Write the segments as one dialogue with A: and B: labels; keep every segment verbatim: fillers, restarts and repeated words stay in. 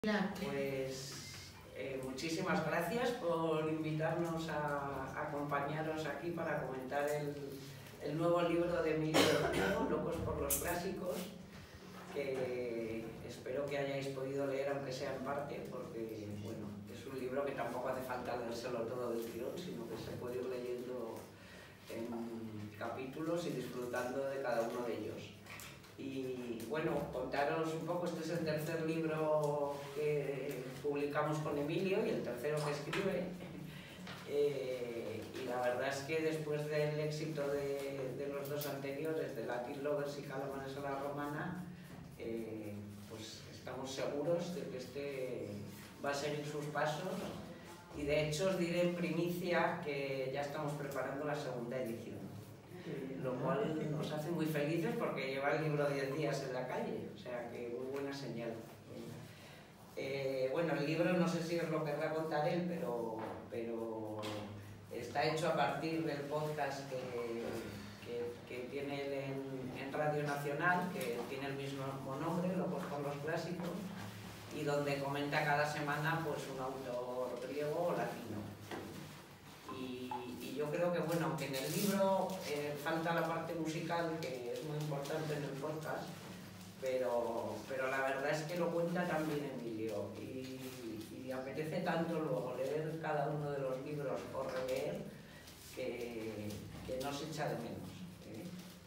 A: Pues eh, muchísimas gracias por invitarnos a, a acompañaros aquí para comentar el, el nuevo libro de Emilio Ortego, Locos por los Clásicos, que espero que hayáis podido leer, aunque sea en parte, porque bueno, es un libro que tampoco hace falta leérselo todo del tirón, sino que se puede ir leyendo en capítulos y disfrutando de cada uno de ellos. Y bueno, contaros un poco, este es el tercer libro que publicamos con Emilio y el tercero que escribe. Eh, y la verdad es que después del éxito de, de los dos anteriores, de Latin Lovers y Calamares a la Romana, eh, pues estamos seguros de que este va a seguir sus pasos. Y de hecho os diré en primicia que ya estamos preparando la segunda edición, lo cual nos hace muy felices porque lleva el libro diez días en la calle, o sea que muy buena señal. Eh, bueno, el libro no sé si os lo querrá contar él, pero, pero está hecho a partir del podcast que, que, que tiene él en, en Radio Nacional, que tiene el mismo nombre, Locos por los Clásicos, y donde comenta cada semana pues un autor griego o latino. Y, y yo creo que, bueno, aunque en el libro eh, falta la parte musical, que es muy importante en el podcast, pero, pero la verdad es que lo cuenta también Emilio, y, y apetece tanto luego leer cada uno de los libros o releer que, que no se echa de menos, ¿eh?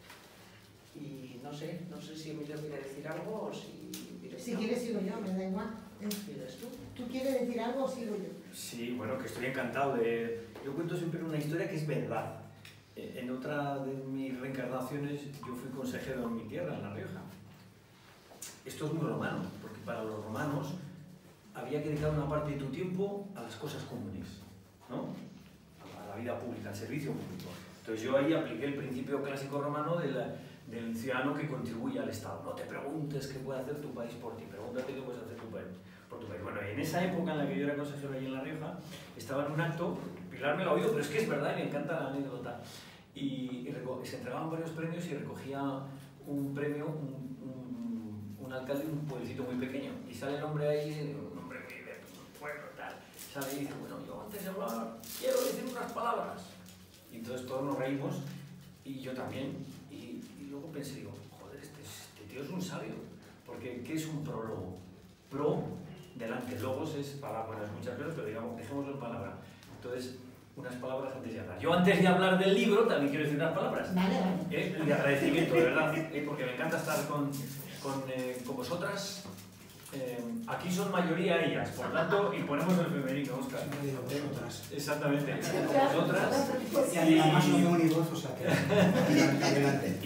A: Y no sé, no sé si Emilio quiere decir algo o si...
B: Si quieres sigo yo, me da igual.
A: ¿Quieres tú?
B: ¿Tú quieres decir algo o sigo yo?
C: Sí, bueno, que estoy encantado de... Yo cuento siempre una historia que es verdad. En otra de mis reencarnaciones yo fui consejero en mi tierra, en La Rioja. Esto es muy romano, porque para los romanos había que dedicar una parte de tu tiempo a las cosas comunes, ¿no? A la vida pública, al servicio público. Entonces yo ahí apliqué el principio clásico romano de la, del ciudadano que contribuye al Estado. No te preguntes qué puede hacer tu país por ti, pregúntate qué puedes hacer tu país por tu país. Bueno, y en esa época en la que yo era consejero allí en La Rioja, estaba en un acto, Pilar me lo ha oído, pero es que es verdad y me encanta la anécdota. Y, y se entregaban varios premios y recogía un premio, un, un, un alcalde de un pueblecito muy pequeño. Y sale el hombre ahí, un hombre muy de un pueblo tal, sale y dice, bueno, yo antes de hablar quiero decir unas palabras. Y entonces todos nos reímos, y yo también. Y, y luego pensé, digo, joder, este, este tío es un sabio. Porque, ¿qué es un prólogo? Pro, delante, logos es palabra, bueno, es muchas veces, pero digamos, dejémoslo en palabra. Entonces, unas palabras antes de hablar. Yo antes de hablar del libro también quiero decir unas palabras.
B: Vale, vale.
C: ¿Eh? De agradecimiento, de verdad, ¿eh? Porque me encanta estar con, con, eh, con vosotras. Eh, aquí son mayoría ellas, por tanto, y ponemos el femenino, Óscar. Exactamente. Vosotras.
D: Y además no tengo ni voz, o sea que adelante.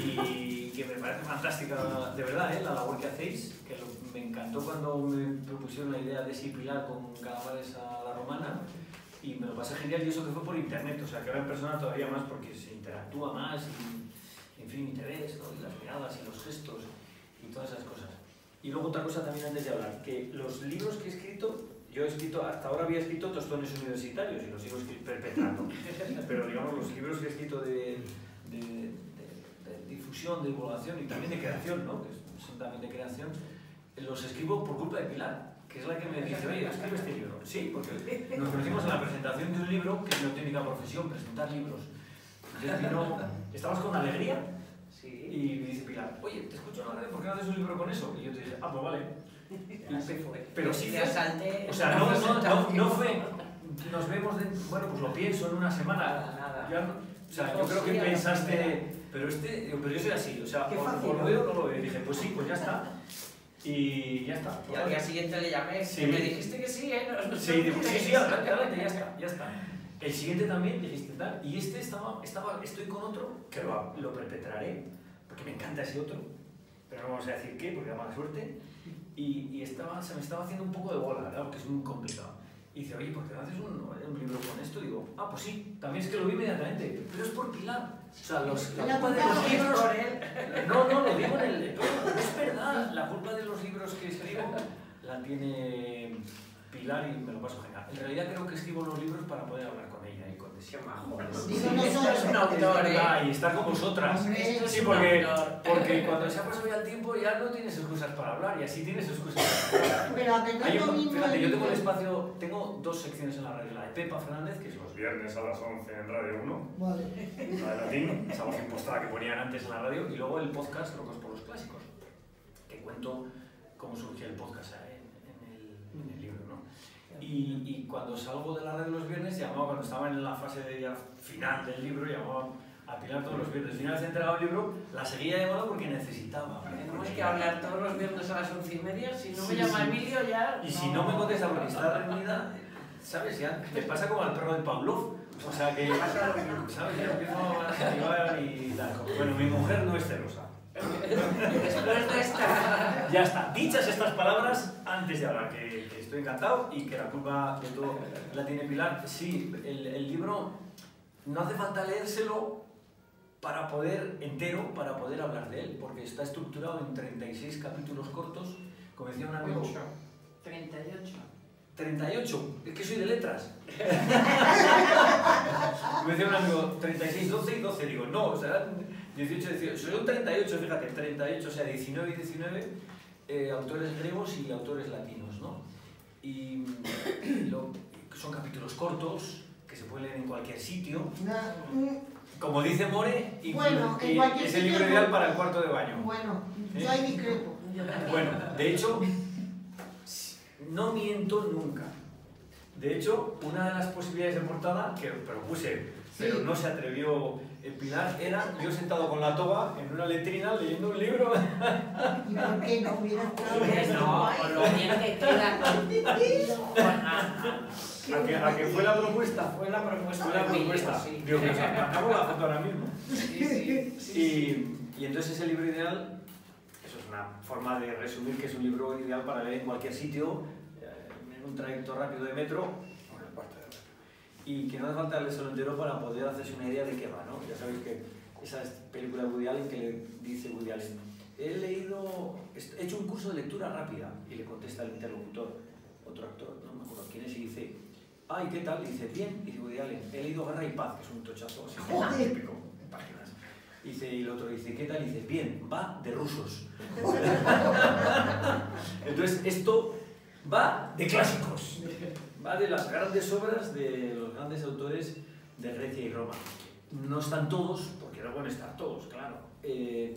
C: Y que me parece fantástica, de verdad, ¿eh? La labor que hacéis, que lo, me encantó cuando me propusieron la idea de Pilar con Calamares a la Romana. Y me lo pasé genial, y eso que fue por internet, o sea que ahora en persona todavía más porque se interactúa más y, en fin, interés, ¿no? Y las miradas y los gestos y todas esas cosas. Y luego otra cosa también antes de hablar, que los libros que he escrito, yo he escrito, hasta ahora había escrito tostones universitarios y los sigo perpetrando, pero digamos los libros que he escrito de, de, de, de difusión, de divulgación y también de creación, ¿no? Que son también de creación, los escribo por culpa de Pilar, que es la que me dice, oye, escribe este libro. Sí, porque nos conocimos en la presentación de un libro, que es mi auténtica profesión, presentar libros. Entonces vino, estabas con Alegría,
A: sí.
C: Y me dice Pilar, oye, te escucho en la radio, ¿por qué no haces un libro con eso? Y yo te dije, ah, pues vale.
A: Y así fue.
C: Pero sí
A: te
C: fue,
A: asalté.
C: o sea, no, no, no, no fue, nos vemos, de, bueno, pues lo pienso en una semana.
A: Nada, nada.
C: Ya no, o sea, yo creo que pensaste, pero este, pero yo soy así, o sea, o, o lo veo o no lo veo. Y dije, pues sí, pues ya está. Y ya está.
A: Y al día siguiente le llamé,
C: sí.
A: Y me dijiste que sí, ¿eh? No, no,
C: sí, digo, sí, sí, adelante, adelante, ya está, ya está. El siguiente también dijiste tal, y este estaba, estaba estoy con otro, que lo, lo perpetraré, porque me encanta ese otro, pero no vamos a decir qué, porque da mala suerte, y, y estaba, se me estaba haciendo un poco de bola, claro, que es muy complicado. Y dice, oye, ¿por qué no haces un, un libro con esto? Y digo, ah, pues sí, también es que lo vi inmediatamente, pero es por Pilar. O sea, los, la culpa de los libros... No, no, lo digo en el... Es verdad, la culpa de los libros que escribo la tiene Pilar y me lo paso genial. En realidad creo que escribo los libros para poder hablar con ella y con
A: Qué majo.
B: Digo, no
A: Esto
B: soy-
A: es un autor, ¿eh?
C: Ah, y estar con vosotras.
B: Hombre,
A: Esto es
C: Sí,
A: un
C: porque,
A: autor.
C: porque cuando se ha pasado ya el tiempo ya no tienes excusas para hablar y así tienes excusas para hablar.
B: Pero a que no
C: Hay
B: es lo
C: un-
B: mismo
C: fíjate,
B: el
C: yo tengo el
B: libro-
C: espacio, tengo dos secciones en la radio, la de Pepa Fernández, que es los viernes a las once en Radio uno,
B: Vale.
C: la de latín, esa voz impostada que ponían antes en la radio, y luego el podcast Locos por los Clásicos, que cuento cómo surgió el podcast en, en, el, en el libro, ¿no? Y, y cuando salgo de la radio los viernes, llamaba, cuando estaba en la fase de ya final del libro, llamaba a Pilar todos los viernes. Y una vez entregado el libro, la seguía llamando porque necesitaba.
A: Tenemos que hablar todos los viernes a las once y media. Si no me
C: Sí,
A: llama
C: sí.
A: Emilio ya...
C: Y si no me contesta porque está reunida, ¿sabes? Ya me pasa como al perro de Pavlov. O sea que, ¿sabes? Ya empiezo a salivar y tal. Bueno, mi mujer no es celosa.
A: Después de esta...
C: Ya está. Dichas estas palabras, antes de hablar, que, que estoy encantado y que la culpa de todo la tiene Pilar. Sí, el, el libro no hace falta leérselo para poder, entero, para poder hablar de él, porque está estructurado en treinta y seis capítulos cortos, como decía un amigo.
A: treinta y ocho.
C: treinta y ocho, es que soy de letras. Me decía un amigo, treinta y seis, doce y doce, digo, no, o sea, dieciocho, dieciocho, son treinta y ocho, fíjate, treinta y ocho, o sea, diecinueve y diecinueve, eh, autores griegos y autores latinos, ¿no? Y lo, son capítulos cortos, que se pueden leer en cualquier sitio.
B: Na- mm,
C: Como dice More, y,
B: Bueno, en
C: y
B: cualquier
C: es el
B: sitio
C: libro
B: no-
C: ideal para el cuarto de baño.
B: Bueno, yo ahí discrepo.
C: Bueno, de hecho, no miento nunca. De hecho, una de las posibilidades de portada que propuse, pero
B: Sí.
C: no se atrevió el Pilar, era yo sentado con la toga en una letrina leyendo un libro.
B: ¿Y por qué no hubiera estado?
A: Pues no, con lo bien que queda. Con-
C: ¿A que, a que fue la propuesta?
A: Fue la propuesta.
C: Fue la
A: de Emilio,
C: propuesta.
A: sí.
C: Digo, pues acabo la foto ahora mismo.
A: Sí, sí, sí.
C: Y, y entonces ese libro ideal, eso es una forma de resumir que es un libro ideal para leer en cualquier sitio, eh, en un trayecto rápido de metro, o en el cuarto de metro. Y que no hace falta leerlo entero para poder hacerse una idea de qué va, ¿no? Ya sabéis que esa es película de Woody Allen que le dice Woody Allen, he leído, he hecho un curso de lectura rápida, y le contesta el interlocutor, otro actor, no me acuerdo quién es, y dice, ay, ¿qué tal? Y dice, bien, y dice Woody Allen, he leído Guerra y Paz, que es un tochazo así,
B: Joder.
C: típico, en páginas. Y dice, y el otro dice, ¿qué tal? Y dice, bien, va de rusos. Entonces, esto va de clásicos, va de las grandes obras de los grandes autores de Grecia y Roma. No están todos, porque no pueden estar todos, claro. Eh,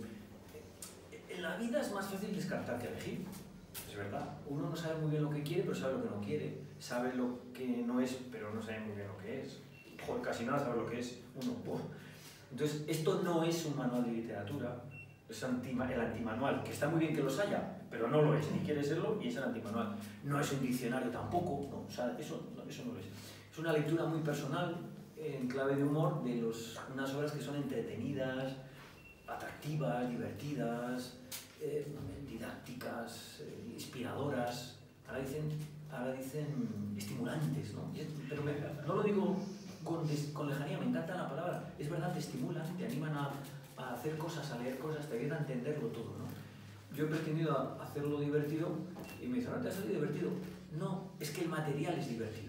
C: en la vida es más fácil descartar que elegir, es verdad. Uno no sabe muy bien lo que quiere, pero sabe lo que no quiere. Sabe lo que no es, pero no sabe muy bien lo que es. Joder, casi nada sabe lo que es uno. Uf. Entonces, esto no es un manual de literatura, es antima, el antimanual, que está muy bien que los haya, pero no lo es, ni quiere serlo, y es el antimanual. No es un diccionario tampoco, no, o sea, eso, no, eso no lo es. Es una lectura muy personal, en clave de humor, de los, unas obras que son entretenidas, atractivas, divertidas, eh, didácticas, eh, inspiradoras, ahora dicen, ahora dicen estimulantes, ¿no? Pero me, no lo digo con, des, con lejanía, me encanta la palabra, es verdad, te estimulan, te animan a, a hacer cosas, a leer cosas, te ayudan a entenderlo todo, ¿no? Yo he pretendido hacerlo divertido y me dicen, ¿no te ha salido divertido? No, es que el material es divertido.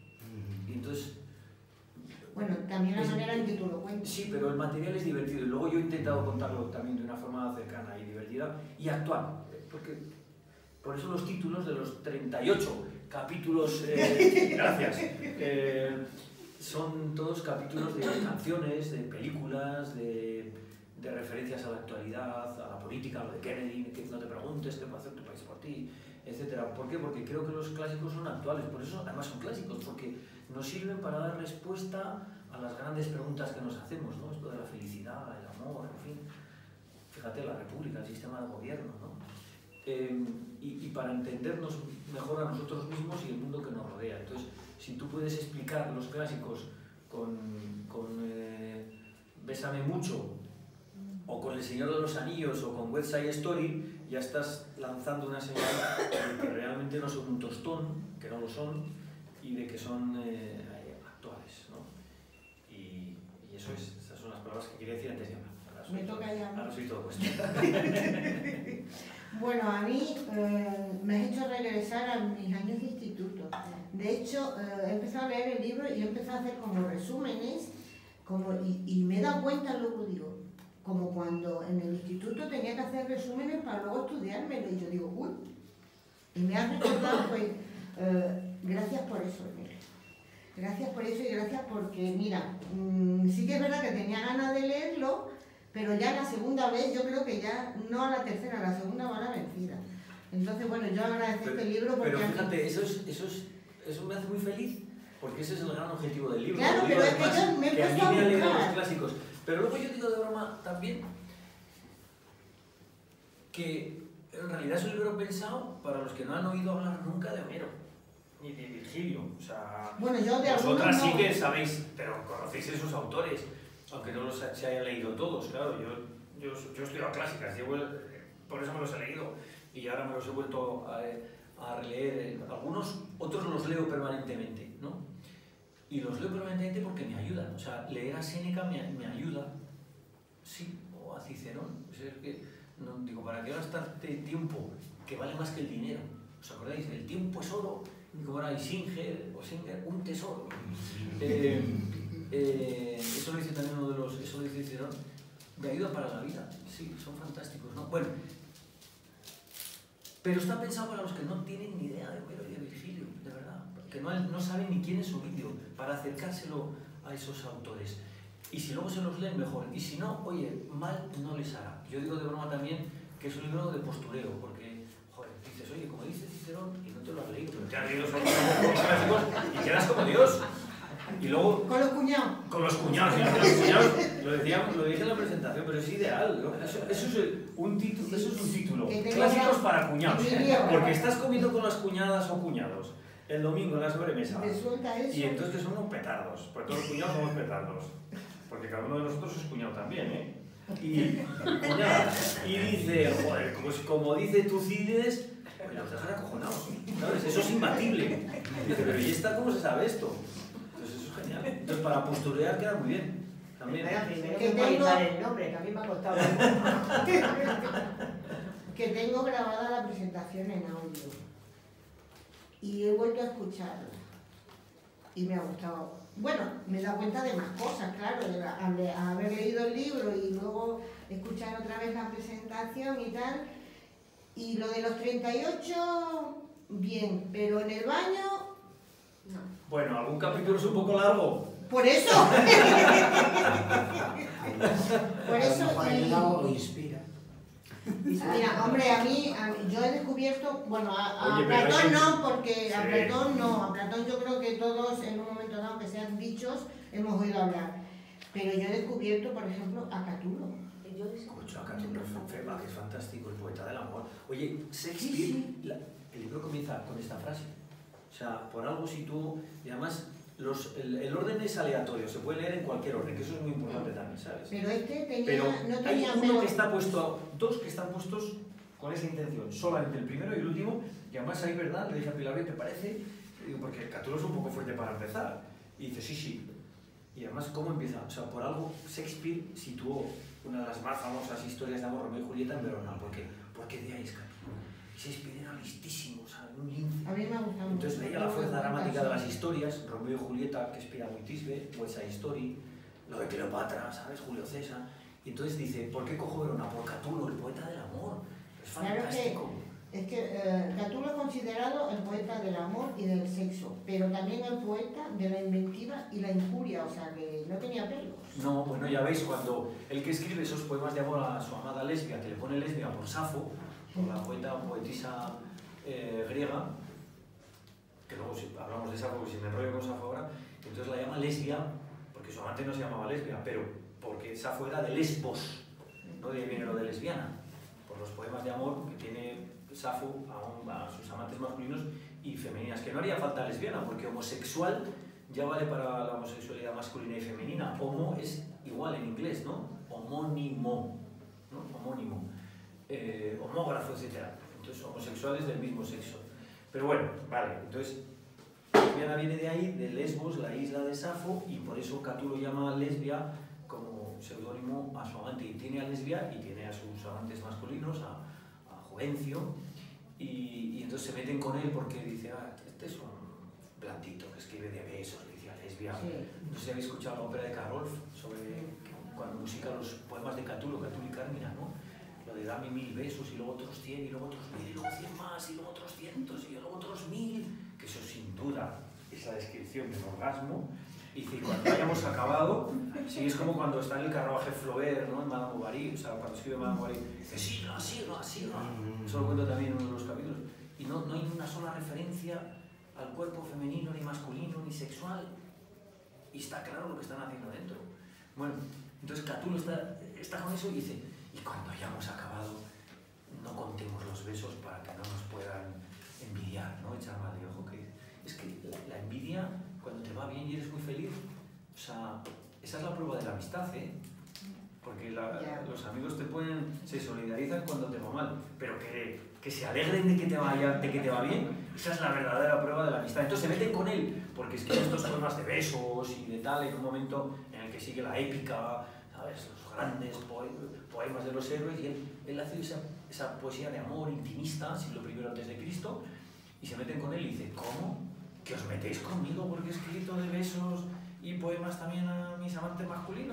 C: Y entonces...
B: Bueno, también la
C: Es-
B: manera en que tú lo cuentas.
C: Sí, pero el material es divertido y luego yo he intentado contarlo también de una forma cercana y divertida y actual, porque por eso los títulos de los treinta y ocho capítulos, eh, gracias, eh, son todos capítulos de canciones, de películas, de, de referencias a la actualidad, a la política, a lo de Kennedy, que no te preguntes qué va a hacer tu país por ti, etcétera. ¿Por qué? Porque creo que los clásicos son actuales, por eso además son clásicos, porque nos sirven para dar respuesta a las grandes preguntas que nos hacemos, ¿no? Esto de la felicidad, el amor, en fin. Fíjate, la república, el sistema de gobierno, ¿no? Eh, y, y para entendernos mejor a nosotros mismos y el mundo que nos rodea. Entonces, si tú puedes explicar los clásicos con, con eh, Bésame mucho, o con El Señor de los Anillos, o con West Side Story, ya estás lanzando una señal de que realmente no son un tostón, que no lo son, y de que son eh, actuales, ¿no? Y, y eso es, esas son las palabras que quería decir antes de hablar. Ahora soy
B: Me
C: todo-
B: toca ya, ¿no?
C: Ahora soy todo puesto.
B: Bueno, a mí eh, me has hecho regresar a mis años de instituto. De hecho, eh, he empezado a leer el libro y he empezado a hacer como resúmenes, como, y, y me he dado cuenta, luego digo, como cuando en el instituto tenía que hacer resúmenes para luego estudiármelo, y yo digo, uy, y me has recordado, pues, eh, gracias por eso, Emilio. Gracias por eso y gracias porque, mira, mmm, sí que es verdad que tenía ganas de leerlo, pero ya la segunda vez, yo creo que ya, no a la tercera, a la segunda va la vencida. Entonces, bueno, yo agradezco
C: pero,
B: este libro porque...
C: Pero fíjate, eso, es, eso, es, eso me hace muy feliz, porque ese es el gran objetivo del libro.
B: Claro, pero es que yo me he
C: que a mí
B: puesto a
C: me han leído
B: buscar.
C: los clásicos. Pero luego yo digo de broma también que en realidad es un libro pensado para los que no han oído hablar nunca de Homero, ni de Virgilio. O sea,
B: Bueno, yo de
C: vosotras
B: algunos
C: sí
B: no.
C: que sabéis, pero conocéis esos autores, aunque no los se hayan leído todos, claro. Yo, yo, yo estudio a clásicas, llevo el, por eso me los he leído y ahora me los he vuelto a, a releer. Algunos, otros los leo permanentemente, ¿no? Y los leo permanentemente porque me ayudan. O sea, leer a Séneca me, me ayuda, sí, o a Cicerón. O sea, es que, no, digo, ¿para qué gastarte tiempo que vale más que el dinero? ¿Os acordáis? El tiempo es oro, como era Singer, o Singer, un tesoro. Eh, eh, eso lo dice también uno de los, eso lo dice Cicerón. Me ayuda para la vida, sí, son fantásticos, ¿no? Bueno, pero está pensado para los que no tienen ni idea de Homero y de Virgilio, de verdad, que no, no saben ni quién es Ovidio, para acercárselo a esos autores. Y si luego se los leen, mejor. Y si no, oye, mal no les hará. Yo digo de broma también que es un libro de postureo, porque, joder, dices, oye, como dice Cicerón, y no te lo has leído, pero te has leído solo los clásicos y quedas como Dios. Y luego...
B: Con los cuñados.
C: Con los cuñados, ¿sí? Con los cuñados, lo, decíamos, lo dije en la presentación, pero es ideal, ¿no? Eso, eso, es un título, eso es un título. Clásicos para cuñados. Porque estás comiendo con las cuñadas o cuñados el domingo en la sobremesa.
B: Resulta eso.
C: Y entonces que son unos petardos, porque todos los cuñados somos petardos. Porque cada uno de nosotros es cuñado también, ¿eh? Y, cuñada, y dice, joder, como, como dice Tucídides, pues los dejan acojonados, ¿sabes? Eso es imbatible. Dice, pero ¿y esta cómo se sabe esto? Genial. Entonces, para posturear queda muy bien. También.
E: Espera, primero
B: Que
E: que
B: tengo-
E: actualizar el nombre, que a mí me ha costado.
B: Que tengo grabada la presentación en audio. Y he vuelto a escucharla. Y me ha gustado. Bueno, me he dado cuenta de más cosas, claro, de la- al de haber leído el libro y luego escuchar otra vez la presentación y tal. Y lo de los treinta y ocho, bien, pero en el baño, no.
C: Bueno, algún capítulo es un poco largo.
B: Por eso. Por
D: A lo
B: eso.
D: mejor el
B: y-
D: helado lo inspira.
B: Mira, hombre, a mí, a mí- yo he descubierto, bueno, a, a
C: Oye, pero
B: Platón
C: hay que-
B: no, porque a
C: Sí.
B: Platón no, a Platón yo creo que todos en un momento dado, aunque sean dichos, hemos oído hablar. Pero yo he descubierto, por ejemplo, a Catulo.
E: Yo de ese-
C: Escucha, Catulo Feba, que es fantástico, el poeta del amor. Oye, Shakespeare,
B: Sí,
C: la- el libro comienza con esta frase. O sea, por algo situó, y además los, el, el orden es aleatorio, se puede leer en cualquier orden, que eso es muy importante también, ¿sabes?
B: Pero este tenía,
C: Pero
B: no
C: hay
B: tenía
C: uno
B: menos-
C: que está puesto, dos que están puestos con esa intención, solamente el primero y el último, y además ahí, ¿verdad? Le dije a Pilar, ¿te parece? Y digo, porque Catulo es un poco fuerte para empezar. Y dice, sí, sí. Y además, ¿cómo empieza? O sea, por algo Shakespeare situó una de las más famosas historias de amor, Romeo y Julieta, en Verona. ¿Por qué? Porque de ahí es Catulo. Shakespeare era listísimo, o sea, un lince.
B: A mí me ha gustado
C: Entonces
B: mucho.
C: veía la fuerza dramática de las historias, Romeo y Julieta, que inspira muy Tisbe, West Side Story, lo de Cleopatra, ¿sabes? Julio César. Y entonces dice, ¿por qué cojo Verona? Por Catulo, el poeta del amor. Es
B: Claro que-
C: fantástico.
B: Es que eh, Catulo es considerado el poeta del amor y del sexo, pero también el poeta de la inventiva y la injuria, o sea, que no tenía pelos.
C: No, bueno, ya veis, cuando el que escribe esos poemas de amor a su amada lesbia, que le pone lesbia por Safo, por la poeta o poetisa eh, griega, que luego si hablamos de Safo, porque si me enrollo con Safo ahora, entonces la llama lesbia, porque su amante no se llamaba lesbia, pero porque Safo era de Lesbos, no de ahí viene lo de lesbiana, por los poemas de amor que tiene Safo a, un- a sus amantes masculinos y femeninas, que no haría falta lesbiana, porque homosexual ya vale para la homosexualidad masculina y femenina. Homo es igual en inglés, ¿no? Homónimo, ¿no? Homónimo, eh, homógrafo, etcétera. Entonces, homosexuales del mismo sexo. Pero bueno, vale, entonces, lesbiana viene de ahí, de Lesbos, la isla de Safo, y por eso Catulo llama a lesbia como seudónimo a su amante. Y tiene a lesbia y tiene a sus amantes masculinos, a, a Juvencio, y, y entonces se meten con él porque dice, ah, este es un blandito, que escribe de besos, le dice a lesbia.
B: Sí.
C: No sé si habéis escuchado la ópera de Karolf sobre cuando musica los poemas de Catulo, Catulo y Carmina, ¿no? Lo de dame mil besos y luego otros cien y luego otros mil y luego cien más y luego otros cientos y luego otros mil, que eso sin duda es la descripción del orgasmo. Y dice, cuando hayamos acabado, sí, es como cuando está en el carruaje Flaubert, ¿no? En Madame Bovary, o sea, cuando escribe Madame Bovary, dice, siga, siga, siga. Eso lo cuento también en uno de los capítulos. Y no, no hay una sola referencia al cuerpo femenino, ni masculino, ni sexual. Y está claro lo que están haciendo dentro. Bueno, entonces Catulo está, está con eso y dice, y cuando hayamos acabado, no contemos los besos para que no nos puedan envidiar, ¿no? Echar mal de ojo. Que es que la, la envidia, cuando te va bien y eres muy feliz, o sea, esa es la prueba de la amistad, ¿eh? Porque la,
B: yeah.
C: los amigos te pueden, se solidarizan cuando te va mal, pero que, que se alegren de que, te vaya, de que te va bien, esa es la verdadera prueba de la amistad. Entonces se meten con él, porque es que estos poemas de besos y de tal, en un momento en el que sigue la épica, ¿sabes? Los grandes poe poemas de los héroes, y él, él hace esa, esa poesía de amor intimista, siglo primero antes de Cristo, y se meten con él y dice, ¿cómo? ¿Que os metéis conmigo porque he escrito de besos y poemas también a mis amantes masculinos?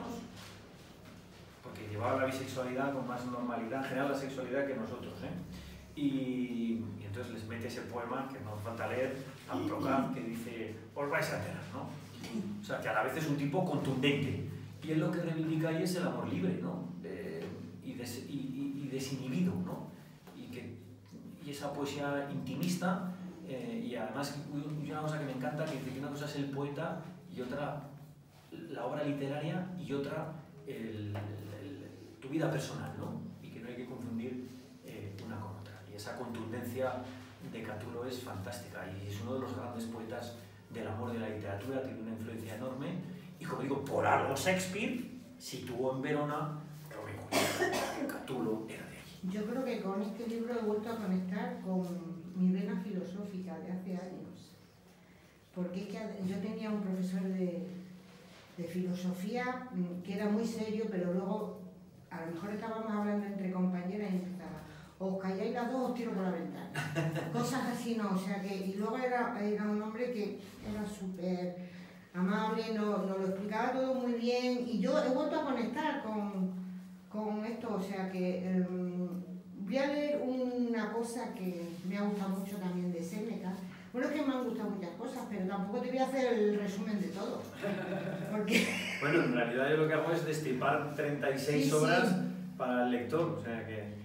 C: Porque llevaba la bisexualidad con más normalidad, en general la sexualidad que nosotros, ¿eh? Y, y entonces les mete ese poema que nos falta leer, Amprocam, que dice, os vais a enterar, ¿no? O sea, que a la vez es un tipo contundente. Y él lo que reivindica ahí es el amor libre, ¿no? Eh, y, des, y, y, y desinhibido, ¿no? Y, que, y esa poesía intimista, eh, y además y una cosa que me encanta, que dice que una cosa es el poeta y otra la obra literaria y otra el, el, tu vida personal, ¿no? Y que no hay que confundir eh, una con otra. Y esa contundencia de Catulo es fantástica y es uno de los grandes poetas del amor de la literatura, tiene una influencia enorme y, como digo, por algo Shakespeare situó en Verona Romeo y Julieta. Catulo era de allí.
B: Yo creo que con este libro he vuelto a conectar con mi vena filosófica de hace años, porque es que yo tenía un profesor de, de filosofía que era muy serio, pero luego a lo mejor estábamos hablando entre compañeras y empezaba, os calláis las dos, os tiro por la ventana, cosas así, no, o sea que, y luego era, era un hombre que era súper amable, nos no lo explicaba todo muy bien, y yo he vuelto a conectar con, con esto, o sea que um, voy a leer una cosa que me ha gustado mucho también de Séneca. Bueno, es que me han gustado muchas cosas, pero tampoco te voy a hacer el resumen de todo, porque...
C: Bueno, en realidad yo lo que hago es destripar treinta y seis
B: Sí,
C: obras
B: sí.
C: para el lector, o sea que...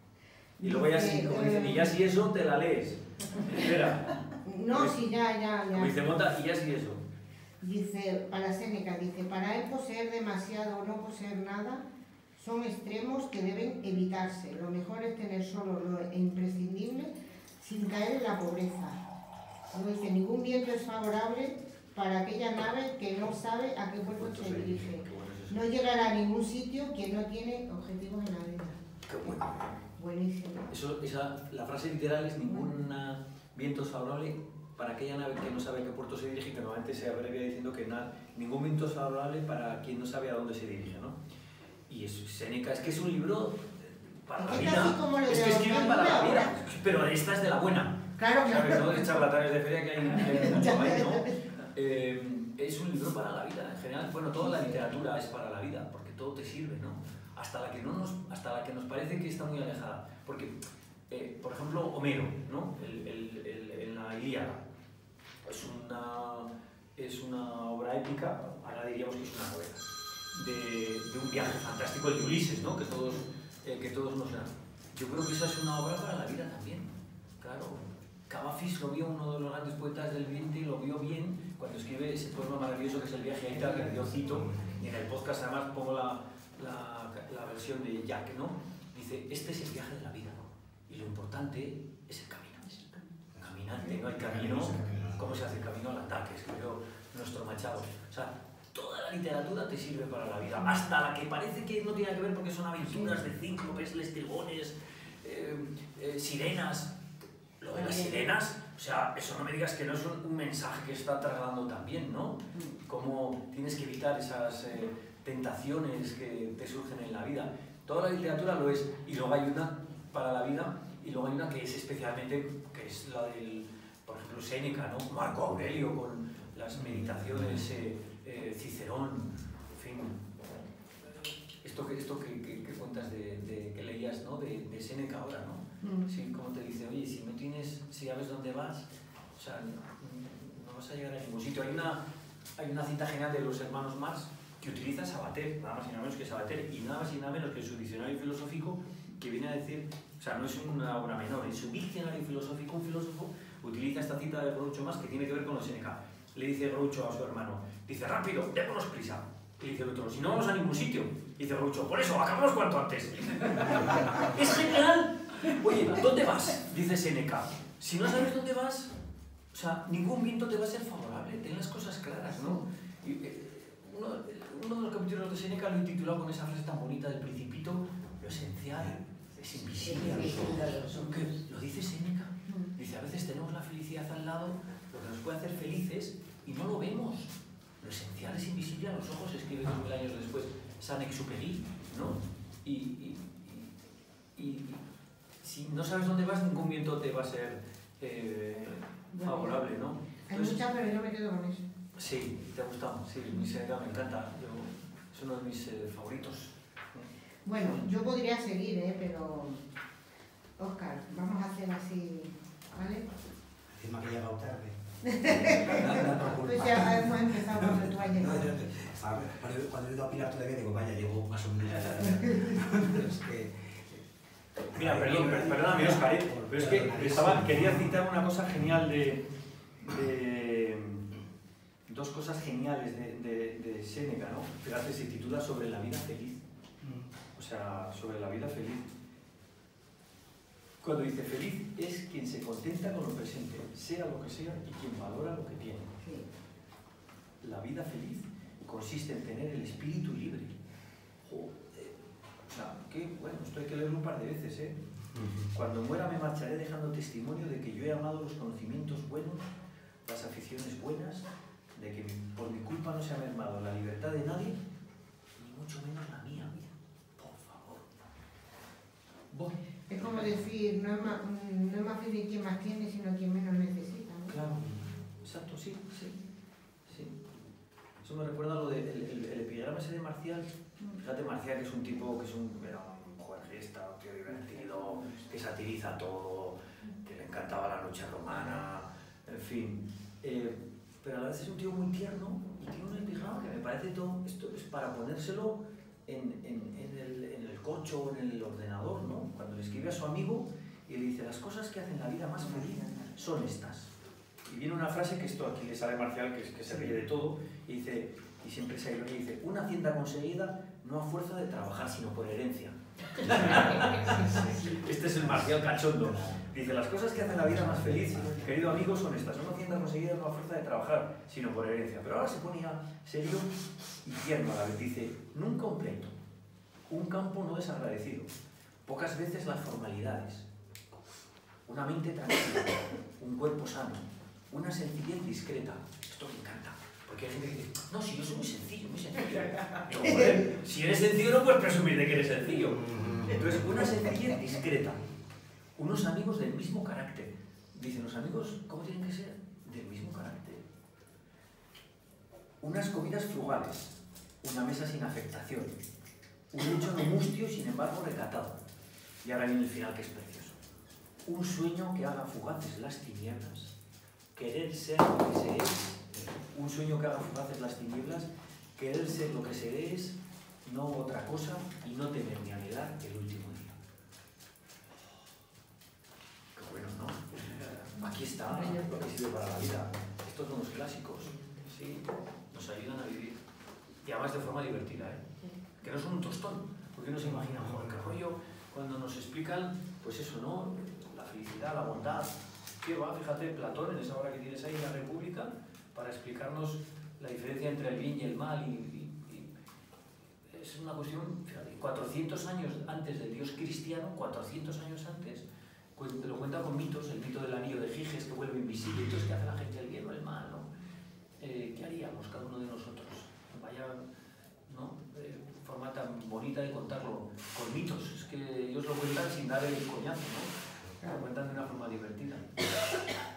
C: Y luego
B: Dice,
C: ya si, como dicen,
B: eh,
C: y ya si eso, te la lees. Espera.
B: No, sí, ya, ya,
C: Como
B: ya.
C: dice Mota, y ya si eso.
B: Dice, para Séneca, dice, para él poseer demasiado o no poseer nada son extremos que deben evitarse. Lo mejor es tener solo lo imprescindible sin caer en la pobreza. Como dice, ningún viento es favorable para aquella nave que no sabe a qué puerto se dirige.
C: Qué bueno es eso.
B: No llegará a ningún sitio quien no tiene objetivos en la vida.
C: Qué bueno.
B: Buenísimo.
C: Eso, esa, la frase literal es ningún viento es favorable para aquella nave que no sabe a qué puerto se dirige, que normalmente se abrevia diciendo que nada, ningún viento es favorable para quien no sabe a dónde se dirige, ¿no? Y es, Séneca, es que es un libro para la
B: Es
C: vida,
B: casi como lo
C: es
B: de
C: que
B: los
C: escriben para la
B: Bandura
C: vida,
B: ahora.
C: pero esta es de la buena.
B: Claro,
C: ¿Sabes?
B: claro.
C: Todos los charlatanes de feria que hay, que hay mucho ahí, ¿no? Eh, es un libro para la vida, en general. Bueno, toda la literatura es para la vida, porque todo te sirve, ¿no? Hasta la que, no nos, hasta la que nos parece que está muy alejada. Porque, eh, por ejemplo, Homero, ¿no? El, el, el, en la Ilíada. Es una, es una obra épica, ahora diríamos que es una novela, de, de un viaje fantástico, el de Ulises, ¿no? Que todos, eh, que todos nos dan. Yo creo que esa es una obra para la vida también, claro. Cavafis lo vio, uno de los grandes poetas del Oriente, lo vio bien cuando escribe ese poema maravilloso que es El viaje a Ítaca, que yo cito, y en el podcast además pongo la, la, la versión de Jack, ¿no? Dice, este es el viaje de la vida, ¿no? Y lo importante es el camino. Caminante, no hay camino. ¿Cómo se hace el camino al ataque? Escribió nuestro Machado. O sea, toda la literatura te sirve para la vida, hasta la que parece que no tiene que ver porque son aventuras de cíclopes, lestrigones, eh, eh, sirenas. Lo de las sirenas, o sea, eso no me digas que no es un, un mensaje que está trasladando también, ¿no? Cómo tienes que evitar esas eh, tentaciones que te surgen en la vida. Toda la literatura lo es, y luego hay una para la vida, y luego hay una que es especialmente, que es la del, por ejemplo, ejemplo, Séneca, ¿no? Marco Aurelio con las meditaciones, eh, eh, Cicerón, en fin. Esto que, esto que, que, que cuentas de, de que leías, ¿no? De, de Séneca ahora, ¿no?
B: Mm.
C: Sí, como te dice, oye, si no tienes, si sabes dónde vas, o sea, no, no vas a llegar a ningún sitio. Hay una, hay una cita genial de los hermanos Marx que utiliza Sabater, nada más y nada menos que Sabater, y nada más y nada menos que su diccionario filosófico, que viene a decir, o sea, no es una obra menor, en su diccionario filosófico, un filósofo utiliza esta cita de Groucho Marx que tiene que ver con los Séneca. Le dice Groucho a su hermano, dice, rápido, démonos prisa. Y dice el otro, si no vamos a ningún sitio. Y dice Groucho, por eso, acabamos cuanto antes. ¡Es genial! Oye, ¿dónde vas? Dice Séneca. Si no sabes dónde vas, o sea, ningún viento te va a ser favorable, ten las cosas claras, ¿no? Y, eh, uno, uno de los capítulos de Séneca lo he titulado con esa frase tan bonita del Principito, lo esencial es invisible a los ojos. ¿Qué? Lo dice Séneca. Dice, a veces tenemos la felicidad al lado, lo que nos puede hacer felices, y no lo vemos. Lo esencial es invisible a los ojos, escribe dos mil años después Saint-Exupéry, ¿no? Y, y, y, y si no sabes dónde vas, ningún viento te va a ser eh, favorable, ¿no?
B: Hay
C: Entonces,
B: muchas, pero yo me quedo con eso.
C: sí, te ha gustado, sí, mi Séneca me encanta, yo, es uno de mis eh, favoritos.
B: Bueno, yo podría seguir, ¿eh? Pero... Óscar, vamos a hacer así, ¿vale?
D: Encima que he llegado tarde.
B: Pues ya hemos empezado cuando tú has
D: No,
B: llegado.
D: yo, a ver, cuando, cuando he ido a Pilar todavía digo, vaya, llego más o menos. Es que...
C: Mira, perdón, per- perdóname, Óscar, ¿eh? Pero es que estaba, quería citar una cosa genial de... de dos cosas geniales de, de, de Séneca, ¿no? Fíjate, se titula Sobre la vida feliz. O sea, sobre la vida feliz. Cuando dice feliz es quien se contenta con lo presente, sea lo que sea, y quien valora lo que tiene.
B: Sí.
C: La vida feliz consiste en tener el espíritu libre. Joder. O sea, que bueno, esto hay que leerlo un par de veces, ¿eh? Cuando muera me marcharé dejando testimonio de que yo he amado los conocimientos buenos, las aficiones buenas, de que por mi culpa no se ha mermado la libertad de nadie, ni mucho menos la mía. Por favor. Voy.
B: Es como decir, no es más, no es más feliz quien más tiene, sino quien menos necesita, ¿no?
C: Claro, exacto, sí, sí, sí. Eso me recuerda a lo del el, el, el epigrama ese de Marcial. Fíjate, Marcial, que es un tipo que es un, era un juergista, un tío divertido, que satiriza todo, que le encantaba la noche romana, en fin. Eh, pero a la vez es un tío muy tierno y tiene un epigrama que me parece todo, esto es para ponérselo en, en, en, el, en el coche o en el ordenador, ¿no? Cuando le escribe a su amigo y le dice, las cosas que hacen la vida más feliz son estas. Y viene una frase que esto aquí le sale Marcial, que, es, que se ríe de todo, y dice, y siempre se ironía, dice, una hacienda conseguida no a fuerza de trabajar, sino por herencia. Este es el Marcial cachondo. Dice, las cosas que hacen la vida más feliz, querido amigo, son estas. Una hacienda conseguida no a fuerza de trabajar, sino por herencia. Pero ahora se ponía serio y tierno a la vez. Dice, nunca un pleito, un campo no desagradecido, pocas veces las formalidades, una mente tranquila, un cuerpo sano, una sencillez discreta. Esto me encanta. Porque hay gente que dice, no, si yo soy muy sencillo, muy sencillo. Digo, joder, si eres sencillo no puedes presumir de que eres sencillo. Entonces, una sencillez discreta. Unos amigos del mismo carácter. Dicen, los amigos, ¿cómo tienen que ser? Del mismo carácter. Unas comidas frugales. Una mesa sin afectación. Un lecho no mustio, sin embargo, recatado. Y ahora viene el final, que es precioso. Un sueño que haga fugaces las tinieblas. Querer ser lo que se es. Un sueño que haga fugaces las tinieblas. Querer ser lo que se es, no otra cosa, y no temer ni anhelar el último día. Qué bueno, ¿no? Aquí está lo que sirve para la vida. Estos son los clásicos, ¿sí? Nos ayudan a vivir. Y además de forma divertida, ¿eh? Que no son un tostón, porque uno se imagina, joder, qué rollo, cuando nos explican, pues eso, ¿no? La felicidad, la bondad. ¿Qué va? Fíjate, Platón, en esa obra que tienes ahí en la República, para explicarnos la diferencia entre el bien y el mal. Y, y, y es una cuestión, fíjate, cuatrocientos años antes del Dios cristiano, cuatrocientos años antes, te lo cuenta con mitos, el mito del anillo de Giges que vuelve invisible. Entonces, ¿qué hace la gente? El bien o el mal, ¿no? Eh, ¿Qué haríamos cada uno de nosotros? Vaya, ¿no? Eh, forma tan bonita de contarlo con mitos. Es que ellos lo cuentan sin dar el coñazo, ¿no? Lo cuentan de una forma divertida.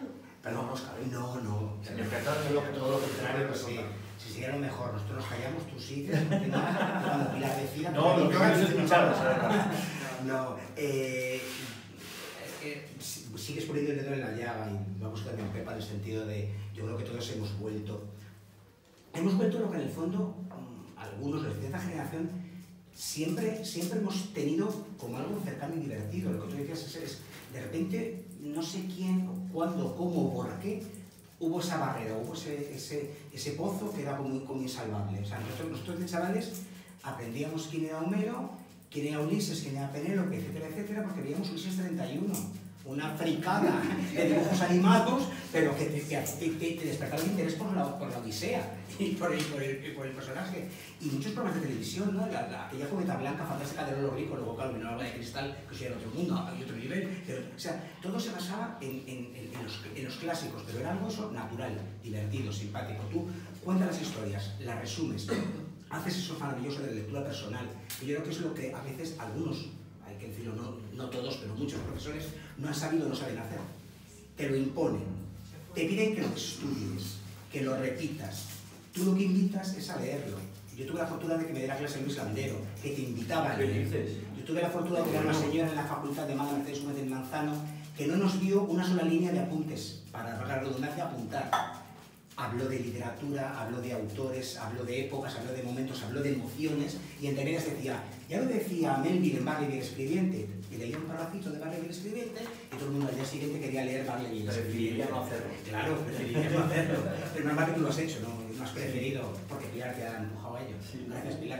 D: Perdón, Oscar, ¿eh? No, no.
C: Se respetaron lo que
D: todo lo contrario, pues sí. Si sería lo mejor, nosotros nos callamos, tú sigues, cuando Pilar decida...
C: No, lo que quieres es escuchar, ¿sabes?
D: No, eh, es que sigues poniendo el dedo en la llaga y vamos también, Pepa, en el sentido de, yo creo que todos hemos vuelto. Hemos vuelto lo que en el fondo, algunos de cierta generación, siempre, siempre hemos tenido como algo cercano y divertido. Lo que tú decías es, es de repente, no sé quién, cuándo, cómo, por qué, hubo esa barrera, hubo ese, ese, ese pozo que era como, como insalvable. O sea, nosotros, nosotros de chavales aprendíamos quién era Homero, quién era Ulises, quién era Penélope, etcétera, etcétera, porque veíamos Ulises treinta y uno. Una fricada de dibujos animados, pero que te, te, te, te despertaba el interés por la, por la Odisea y por el, por, el, por el personaje. Y muchos programas de televisión, ¿no? La, la, aquella cometa blanca fantástica de Lolo Rico, luego claro, vino la bola de cristal, que eso ya era otro mundo, hay otro nivel. Pero, o sea, todo se basaba en, en, en, en, los, en los clásicos, pero era algo eso natural, divertido, simpático. Tú cuentas las historias, las resumes, haces eso maravilloso de lectura personal. Y yo creo que es lo que a veces algunos, hay que decirlo, no, no todos, pero muchos profesores no han sabido o no saben hacer. Te lo imponen, te piden que lo estudies, que lo repitas. Tú lo que invitas es a leerlo. Yo tuve la fortuna de que me diera clase Luis Landero, que te invitaba a leer. Yo tuve la fortuna de tener una señora en la facultad de Málaga, Mercedes Gómez del Manzano, que no nos dio una sola línea de apuntes, para la redundancia, apuntar. Habló de literatura, habló de autores, habló de épocas, habló de momentos, habló de emociones, y entre medias decía, ya lo decía Melville en Barley el Escribiente, y leía un parrafito de Barley el Escribiente, y todo el mundo al día siguiente quería leer Barley el Escribiente.
C: Preferiría no hacerlo.
D: Claro, preferiría no hacerlo. Pero normal que tú lo has hecho, ¿no? No has preferido, porque Pilar te ha empujado a ello. Sí. Gracias, Pilar.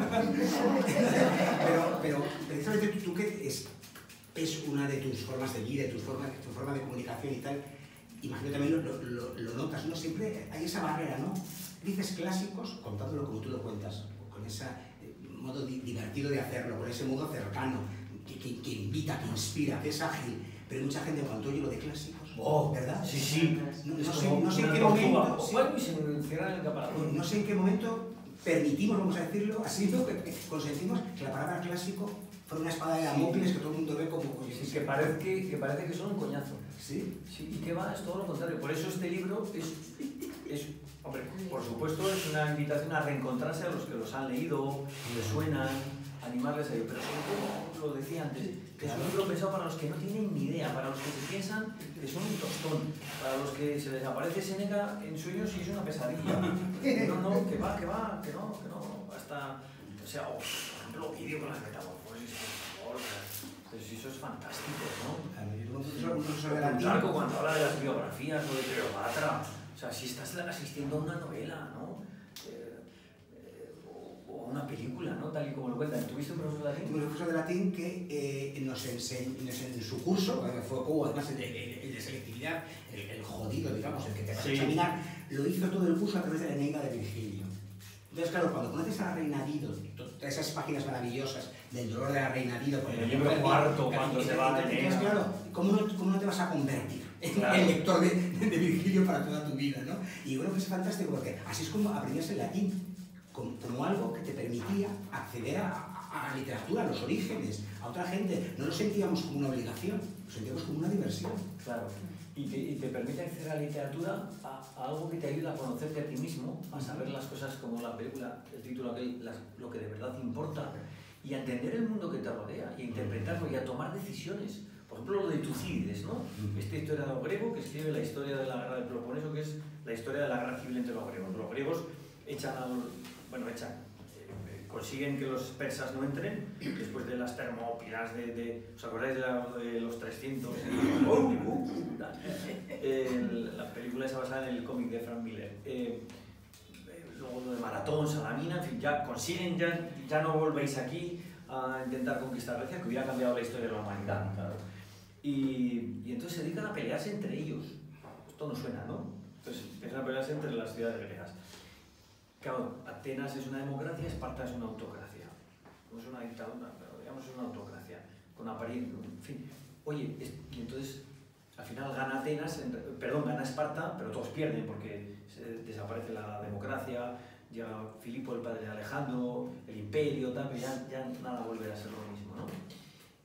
D: pero, pero precisamente tú, tú que es, es una de tus formas de vida, tu forma, tu forma de comunicación y tal, imagino también lo, lo, lo notas, ¿no? Siempre hay esa barrera, ¿no? Dices clásicos contándolo como tú lo cuentas, con ese eh, modo di divertido de hacerlo, con ese modo cercano, que, que, que invita, que inspira, que es ágil. Pero mucha gente cuando oye lo de clásicos,
C: oh,
D: ¿verdad?
C: Sí, sí.
D: No, no, sé, no sé en qué momento...
C: Sí. Bueno, y se encierran en el caparazón.
D: No sé en qué momento permitimos, vamos a decirlo así, ¿no? Consentimos que la palabra clásico fue una espada de Damocles que todo el mundo ve como...
C: Sí, que, parece que, que parece que son un coñazo.
D: ¿Sí?
C: Sí, y que va, es todo lo contrario. Por eso este libro es, es, hombre, por supuesto es una invitación a reencontrarse a los que los han leído, les suenan, animarles a ello. Pero sobre todo, lo decía antes, es un libro pensado para los que no tienen ni idea, para los que se piensan que son un tostón, para los que se les aparece Séneca en sueños y es una pesadilla. No, no, que va, que va, que no, que no, hasta, o sea, oh, por ejemplo, vídeo con las metamorfosis, por favor, pero si eso es fantástico, ¿no? Un Zarco cuando habla de las biografías o de Cleopatra, o sea, si estás asistiendo a una novela, ¿no? Eh, eh, o, o a una película, ¿no? Tal y como lo cuentan. ¿Tuviste un profesor de latín?
D: Un profesor de latín que eh, nos enseñó en su curso, que fue como además el de, el de selectividad, el, el jodido, digamos, el que te va a examinar, lo hizo todo el curso a través de la Eneida de Virgilio. Entonces, claro, cuando conoces a la Reina Dido, todas esas páginas maravillosas del dolor de la Reina Dido,
C: el, el libro cuarto, cuando se va a Eneida.
D: Claro, ¿cómo no, ¿cómo no te vas a convertir en
C: claro.
D: el lector de, de Virgilio para toda tu vida, ¿no? Y yo creo que es fantástico porque así es como aprendías el latín, como, como algo que te permitía acceder a, a, a la literatura, a los orígenes, a otra gente. No lo sentíamos como una obligación, lo sentíamos como una diversión.
C: Claro. Y te, y te permite acceder a la literatura a, a algo que te ayuda a conocerte a ti mismo, a saber las cosas como la película, el título aquel, las, lo que de verdad importa, y a entender el mundo que te rodea, y a interpretarlo, y a tomar decisiones. Por ejemplo, lo de Tucídides, ¿no? Este historiador griego que escribe la historia de la guerra del Peloponeso, que es la historia de la guerra civil entre los griegos. Los griegos echan al... bueno, echan... consiguen que los persas no entren después de las Termópilas, de, de, ¿os acordáis de, la, de los trescientos? Uh, uh, el, la película esa basada en el cómic de Frank Miller. Eh, luego lo de Maratón, Salamina, en fin, ya consiguen, ya, ya no volvéis aquí a intentar conquistar Grecia, que hubiera cambiado la historia de la humanidad, claro. Y, y entonces se dedican a pelearse entre ellos. Esto no suena, ¿no? Entonces empiezan a pelearse entre las ciudades griegas. Claro, Atenas es una democracia, Esparta es una autocracia. No es una dictadura, pero digamos es una autocracia. Con apariencia, en fin. Oye, es, y entonces al final gana Atenas, perdón, gana Esparta, pero todos pierden porque se desaparece la democracia, llega Filipo, el padre de Alejandro, el imperio, tal, pero ya, ya nada vuelve a ser lo mismo, ¿no?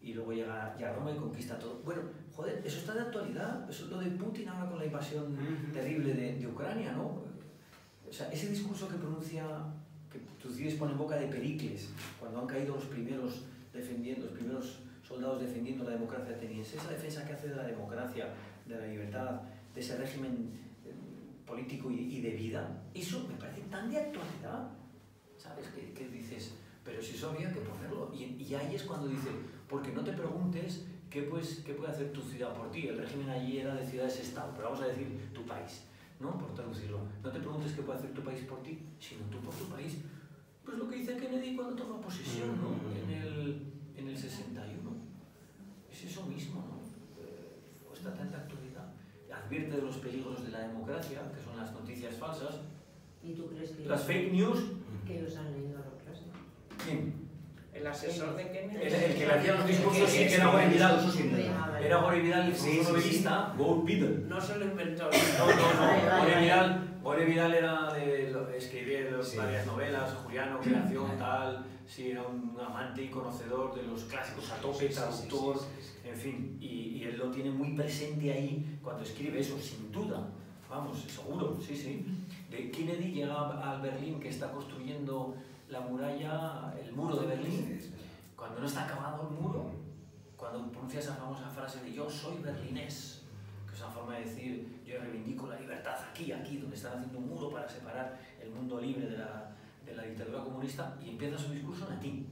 C: y luego llega ya a Roma y conquista todo. Bueno, joder, eso está de actualidad, eso es lo de Putin ahora con la invasión terrible de, de Ucrania, ¿no? O sea, ese discurso que pronuncia, que Tucídides pone en boca de Pericles, cuando han caído los primeros defendiendo, los primeros soldados defendiendo la democracia ateniense, esa defensa que hace de la democracia, de la libertad, de ese régimen eh, político y, y de vida, eso me parece tan de actualidad, ¿sabes? Que, que dices, pero si eso había que ponerlo. Y, y ahí es cuando dice, porque no te preguntes qué, pues, qué puede hacer tu ciudad por ti. El régimen allí era de ciudades-estado, pero vamos a decir tu país, ¿no? Por traducirlo. No te preguntes qué puede hacer tu país por ti, sino tú por tu país. Pues lo que dice Kennedy cuando toma posesión, ¿no? En el, en el sesenta y uno. Es eso mismo, ¿no? Eh, pues está tanta actualidad. Advierte de los peligros de la democracia, que son las noticias falsas.
E: ¿Y tú crees que
C: Las fake news.
E: que los han leído los clásicos?
C: ¿Quién?
A: El asesor de Kennedy.
C: El, el que le hacía los discursos, sí, que era Gore Vidal.
E: Ah, vale.
C: Era Gore Vidal, el
D: Sí, sí,
C: novelista, Gore Vidal.
A: No se lo inventó.
C: No, no, no.
E: Vale, vale,
C: Gore
E: vale.
C: Vidal, Gore Vidal era de, lo- escribir
D: Sí.
C: varias novelas, Juliano, Creación, tal. Sí, era un amante y conocedor de los clásicos a tope, traductor, en fin. Y, y él lo tiene muy presente ahí cuando escribe eso, sin duda. Vamos, seguro, sí, sí. De Kennedy llega al Berlín que está construyendo la muralla, el muro de Berlín. Cuando no está acabado el muro, cuando pronuncia esa famosa frase de yo soy berlinés, que es una forma de decir yo reivindico la libertad aquí, aquí, donde están haciendo un muro para separar el mundo libre de la, de la dictadura comunista, y empieza su discurso en latín.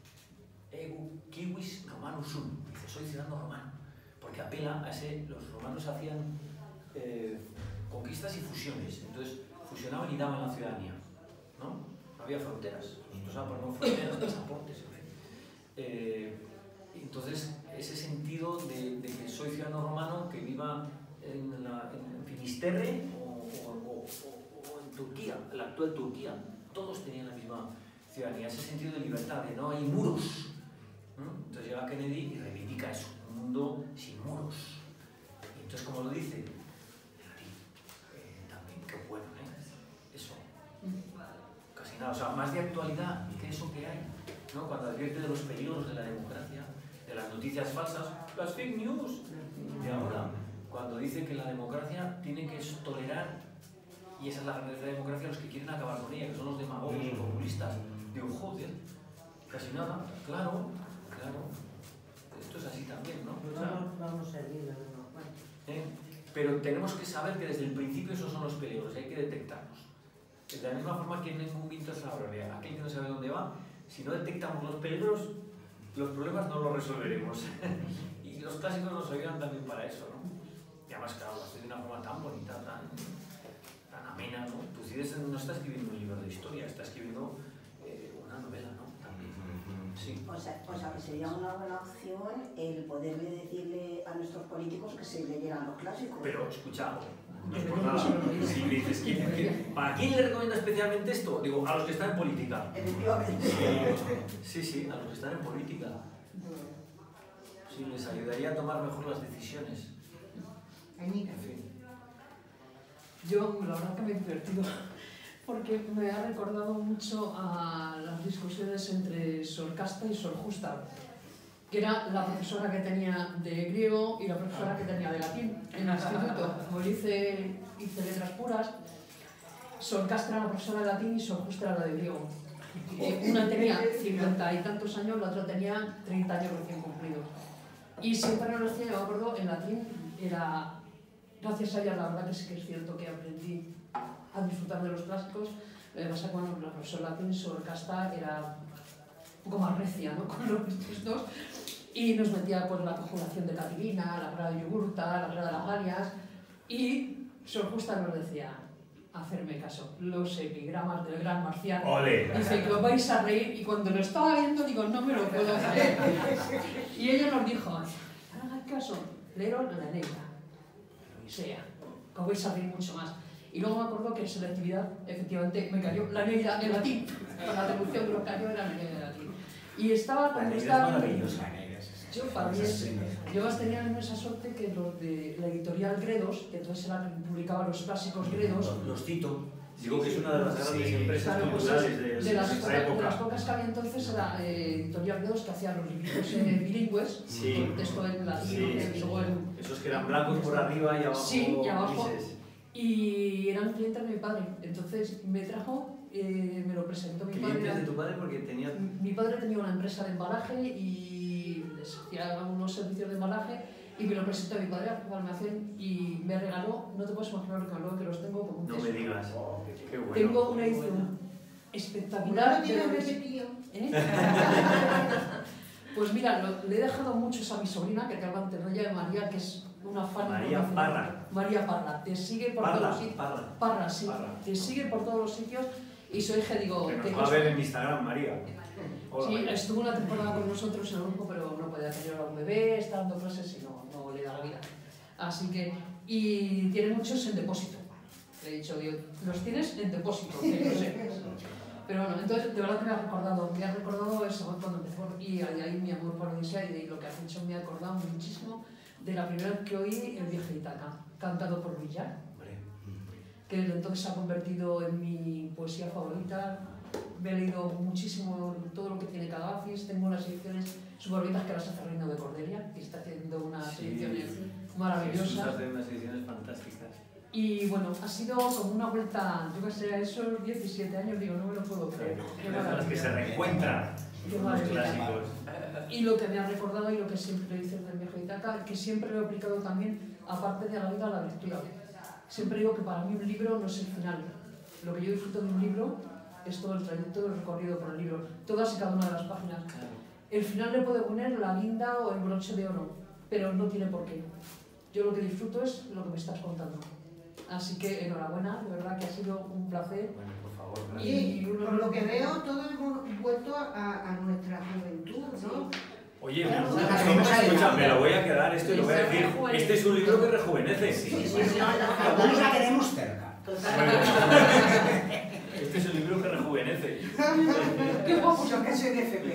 C: Ego civis romanus sum, dice soy ciudadano romano, porque apela a ese, los romanos hacían eh, conquistas y fusiones, entonces fusionaban y daban la ciudadanía, ¿no? No había fronteras, nosotros ponemos fronteras, pasaportes, en fin. Eh, entonces, ese sentido de, de que soy ciudadano romano, que viva en, la, en Finisterre o, o, o, o en Turquía, la actual Turquía, todos tenían la misma ciudadanía, ese sentido de libertad, de no hay muros. ¿No? Entonces llega Kennedy y reivindica eso, un mundo sin muros. Y entonces, como lo dice, eh, también, qué bueno, ¿eh? Eso. Casi nada, o sea, más de actualidad que eso que hay, ¿no? Cuando advierte de los peligros de la democracia, de las noticias falsas, las fake news de ahora, cuando dice que la democracia tiene que tolerar, y esa es la grandeza de la democracia, los que quieren acabar con ella, que son los demagogos y populistas. Digo, joder, casi nada, claro, claro, esto es así también, ¿no?
E: Pues
C: O sea,
E: vamos, vamos a ir de unos cuantos.
C: ¿eh? Pero tenemos que saber que desde el principio esos son los peligros, y hay que detectarlos. De la misma forma que ningún viento es favorable, aquel que no sabe dónde va, si no detectamos los peligros, los problemas no los resolveremos. Y los clásicos nos ayudan también para eso, ¿no? Y además, claro, lo hace de una forma tan bonita, tan, tan amena, ¿no? Tucídides no está escribiendo un libro de historia, está escribiendo eh, una novela, ¿no? También. Sí.
F: O sea, o sea, que sería una buena opción el poderle decirle a nuestros políticos que se leyeran los clásicos.
C: Pero, escucha, no es por nada. Si me dices, ¿quién, quién- ¿para quién le recomiendo especialmente esto? Digo, a los que están en política.
F: Efectivamente.
C: Sí, sí, a los que están en política. Sí, les ayudaría a tomar mejor las decisiones.
B: Anita.
C: En fin.
G: Yo, la verdad que me he divertido, porque me ha recordado mucho a las discusiones entre Sor Casta y Sor Justa, que era la profesora que tenía de griego y la profesora que tenía de latín en el instituto. Como yo hice, hice letras puras, Sor Casta era la profesora de latín y Sor Justa era la de griego. Eh, Una tenía cincuenta y tantos años, la otra tenía treinta años recién cumplidos. Y siempre nos decía, yo me acuerdo, en latín era... Gracias a ella, la verdad que sí que es cierto que aprendí a disfrutar de los clásicos. Lo que pasa cuando la profesora latín, Sor Casta, era un poco más recia, ¿no? Con los textos. Y nos metía pues, la conjugación de Catilina, la grada de Yugurta, la grada de las Galias. Y Sor Justa nos decía, hacerme caso, los epigramas del gran Marciano.
C: ¡Ole!
G: Dice que os vais a reír. Y cuando lo estaba viendo, digo, no me lo puedo hacer. Y ella nos dijo, hagan caso, leeron la negra. Sea, que os vais a reír mucho más. Y luego me acuerdo que en selectividad, efectivamente, me cayó la negra en latín. Con la traducción que nos cayó era la negra en latín. Y estaba
C: La
G: cuando
C: negra es
G: estaba...
C: maravillosa.
G: Yo también. Yo más tenía esa suerte que los de la editorial Gredos, que entonces era que publicaba los clásicos Gredos,
C: Los, los cito. Digo que es una de las grandes
D: Sí.
C: empresas
G: Claro, pues
C: culturales
G: es-
C: de,
G: de,
C: de
G: las
C: nuestra
G: pocas, de
C: época.
G: las pocas que había entonces era eh, Editorial Dedos, que hacía los libros eh, bilingües,
C: Sí.
G: con texto en latino,
C: Sí.
G: y luego en-
C: Esos que eran blancos por arriba y abajo
G: Sí, y abajo.
C: grises.
G: y eran clientes de mi padre. Entonces me trajo, eh, me lo presentó mi padre.
C: Clientes de tu padre porque tenía...
G: Mi padre tenía una empresa de embalaje y les hacía unos servicios de embalaje y me lo presentó a mi padre a la almacén y me regaló, no te puedes imaginar lo que me regaló, que los tengo como un
C: No me
G: tesoro.
C: digas. Qué bueno.
G: Tengo una
C: qué
G: edición
C: bueno.
B: Y no
G: espectacular.
B: lo
G: de
B: digas
G: los-
B: repetido.
G: ¿Eh? Pues mira, lo- le he dejado muchos a mi sobrina, que acaba de tener ya de María, que es una fan.
C: María
G: incondicional.
C: Parra.
G: María Parra. Te sigue por todos
C: Parra,
G: los sitios.
C: Parra.
G: Parra, sí.
C: Parra.
G: Te sigue por todos los sitios y su hija, digo...
C: Que
G: que
C: nos va a ver en Instagram, María. Hola,
G: Sí,
C: María.
G: estuvo una temporada con nosotros en el grupo, pero no podía tener a un bebé, está dando clases y no, no le da la vida. Así que, y tiene muchos en depósito. Le he dicho, digo, los tienes en depósito, que lo sepas. Pero bueno, entonces de verdad que me ha recordado, me ha recordado eso cuando empezó y de ahí mi amor por Odisea y de ahí lo que has hecho me ha acordado muchísimo de la primera vez que oí El viaje de Ítaca, cantado por Villar,
C: Hombre.
G: que desde entonces se ha convertido en mi poesía favorita. Me he leído muchísimo todo lo que tiene Cadavis, tengo unas ediciones súper bonitas que las hace Reino de Cordelia, y está haciendo unas
C: Sí.
G: ediciones
C: Jesús
G: maravillosas.
C: hace unas ediciones fantásticas.
G: Y bueno, ha sido como una vuelta, yo que sé, a esos diecisiete años, digo, no me lo puedo creer. Qué
C: Las que
G: maravilla.
C: se reencuentran
G: Qué
C: con los
G: maravilla.
C: clásicos.
G: Y lo que me ha recordado y lo que siempre dice del viaje de Ítaca, que siempre lo he aplicado también, aparte de la vida, a la lectura. Siempre digo que para mí un libro no es el final. Lo que yo disfruto de un libro es todo el trayecto, el recorrido por el libro, todas y cada una de las páginas.
C: Claro.
G: El final le puede poner la guinda o el broche de oro, pero no tiene por qué. Yo lo que disfruto es lo que me estás contando. Así que enhorabuena, de verdad que ha sido un placer.
C: Bueno, por favor, gracias.
B: Y por lo que veo, todos hemos vuelto a, a nuestra juventud, ¿no?
C: Oye,
G: Claro,
C: me-
D: claro,
C: escucha,
D: claro.
C: escucha, me lo voy a quedar esto y lo voy a decir.
G: Rejuvenece.
C: Este es un libro que rejuvenece.
D: Sí, sí, sí. Algunos la queremos cerca.
C: Este es un libro que rejuvenece.
G: ¡Qué guapo!
H: Yo que soy de F P.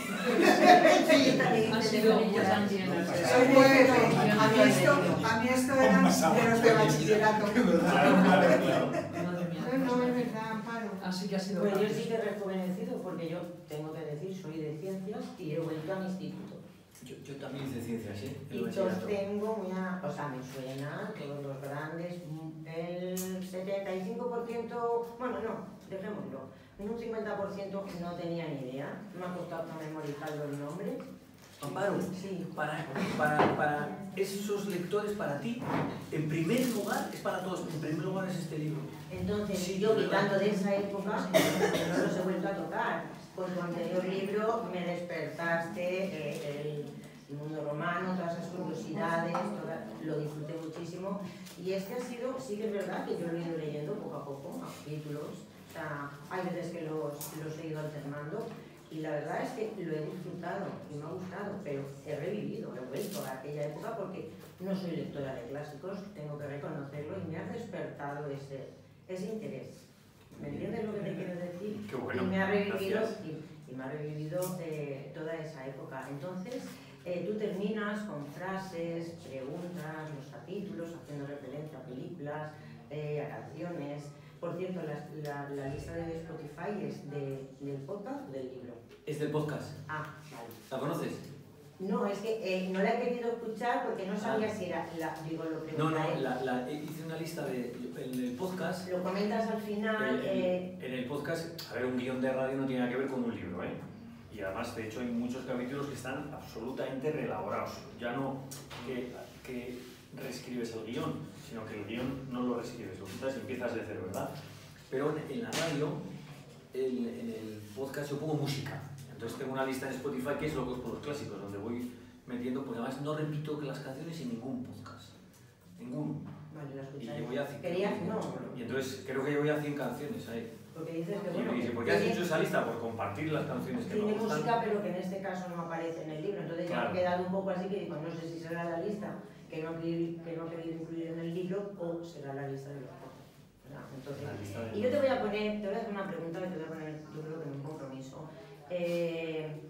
G: Ha sido
E: Yo también.
H: Soy de F P. A mí esto, a mí esto eran de los de bachillerato.
C: Claro, claro, claro.
G: Madre mía.
B: No, no es verdad, Amparo.
G: Así que ha sido
E: Pues yo
G: grande.
E: sí que he rejuvenecido porque yo tengo que decir, soy de ciencias y he vuelto a mi instituto.
C: Yo, yo también hice ciencias, ¿eh? En
E: Y
C: el
E: todos
C: bachillerato.
E: tengo una, o sea, me suena todos los grandes, el setenta y cinco por ciento, bueno, no, dejémoslo, en un cincuenta por ciento no tenía ni idea, me ha costado memorizar los nombres.
C: Amparo,
E: Sí.
C: para, para, para esos lectores, para ti, en primer lugar, es para todos, en primer lugar es este libro.
E: Entonces,
C: Sí,
E: yo
C: ¿verdad?
E: quitando de esa época, que no los he vuelto a tocar. Con tu anterior libro me despertaste eh, el mundo romano, todas esas curiosidades, toda- lo disfruté muchísimo. Y este ha sido, sí que es verdad que yo lo he ido leyendo poco a poco, a capítulos. O sea, hay veces que los, los he ido alternando. Y la verdad es que lo he disfrutado y me ha gustado, pero he revivido, he vuelto a aquella época porque no soy lectora de clásicos, tengo que reconocerlo y me ha despertado ese, ese interés. ¿Me entiendes lo que te quiero decir?
C: Qué bueno,
E: y me ha revivido,
C: gracias.
E: y, y me ha revivido eh, toda esa época. Entonces, eh, tú terminas con frases, preguntas, los capítulos, haciendo referencia a películas, eh, a canciones. Por cierto, la, la, la lista de Spotify es de, del podcast o del libro.
C: Es del podcast.
E: Ah, vale.
C: ¿La conoces?
E: No, es que eh, no la he querido escuchar porque no sabía si era, la, digo, lo
C: No, no,
E: preguntaré.
C: la, la, hice una lista de, en el podcast.
E: Lo comentas al final.
C: En,
E: eh,
C: en el podcast, a ver, un guión de radio no tiene nada que ver con un libro, ¿eh? Y además, de hecho, hay muchos capítulos que están absolutamente reelaborados. Ya no que, que reescribes el guión, sino que el guión no lo reescribes, lo quitas y empiezas de cero, ¿verdad? Pero en, en la radio, en, en el podcast, yo pongo música. Entonces tengo una lista en Spotify que es Locos por los Clásicos, donde voy metiendo, pues además no repito que las canciones en ningún podcast. Ninguno.
E: vale, la
C: Y
E: escucharé.
C: llevo ya cien.
E: Querías, no,
C: Y entonces creo que llevo ya cien canciones ahí.
E: porque dices que
C: Y
E: bueno.
C: me dice, ¿por qué has
E: tiene-
C: hecho esa lista? Por compartir las canciones que me
E: Tiene
C: gustan.
E: música, pero que en este caso no aparece en el libro. Entonces ya
C: Claro.
E: me he quedado un poco así que digo, no sé si será la lista que no, que que no he querido incluir en el libro o será la lista de los podcasts. ¿verdad? Entonces,
C: La lista de
E: y yo te voy a poner, te voy a hacer una pregunta que te voy a poner, yo creo que en un compromiso. Eh,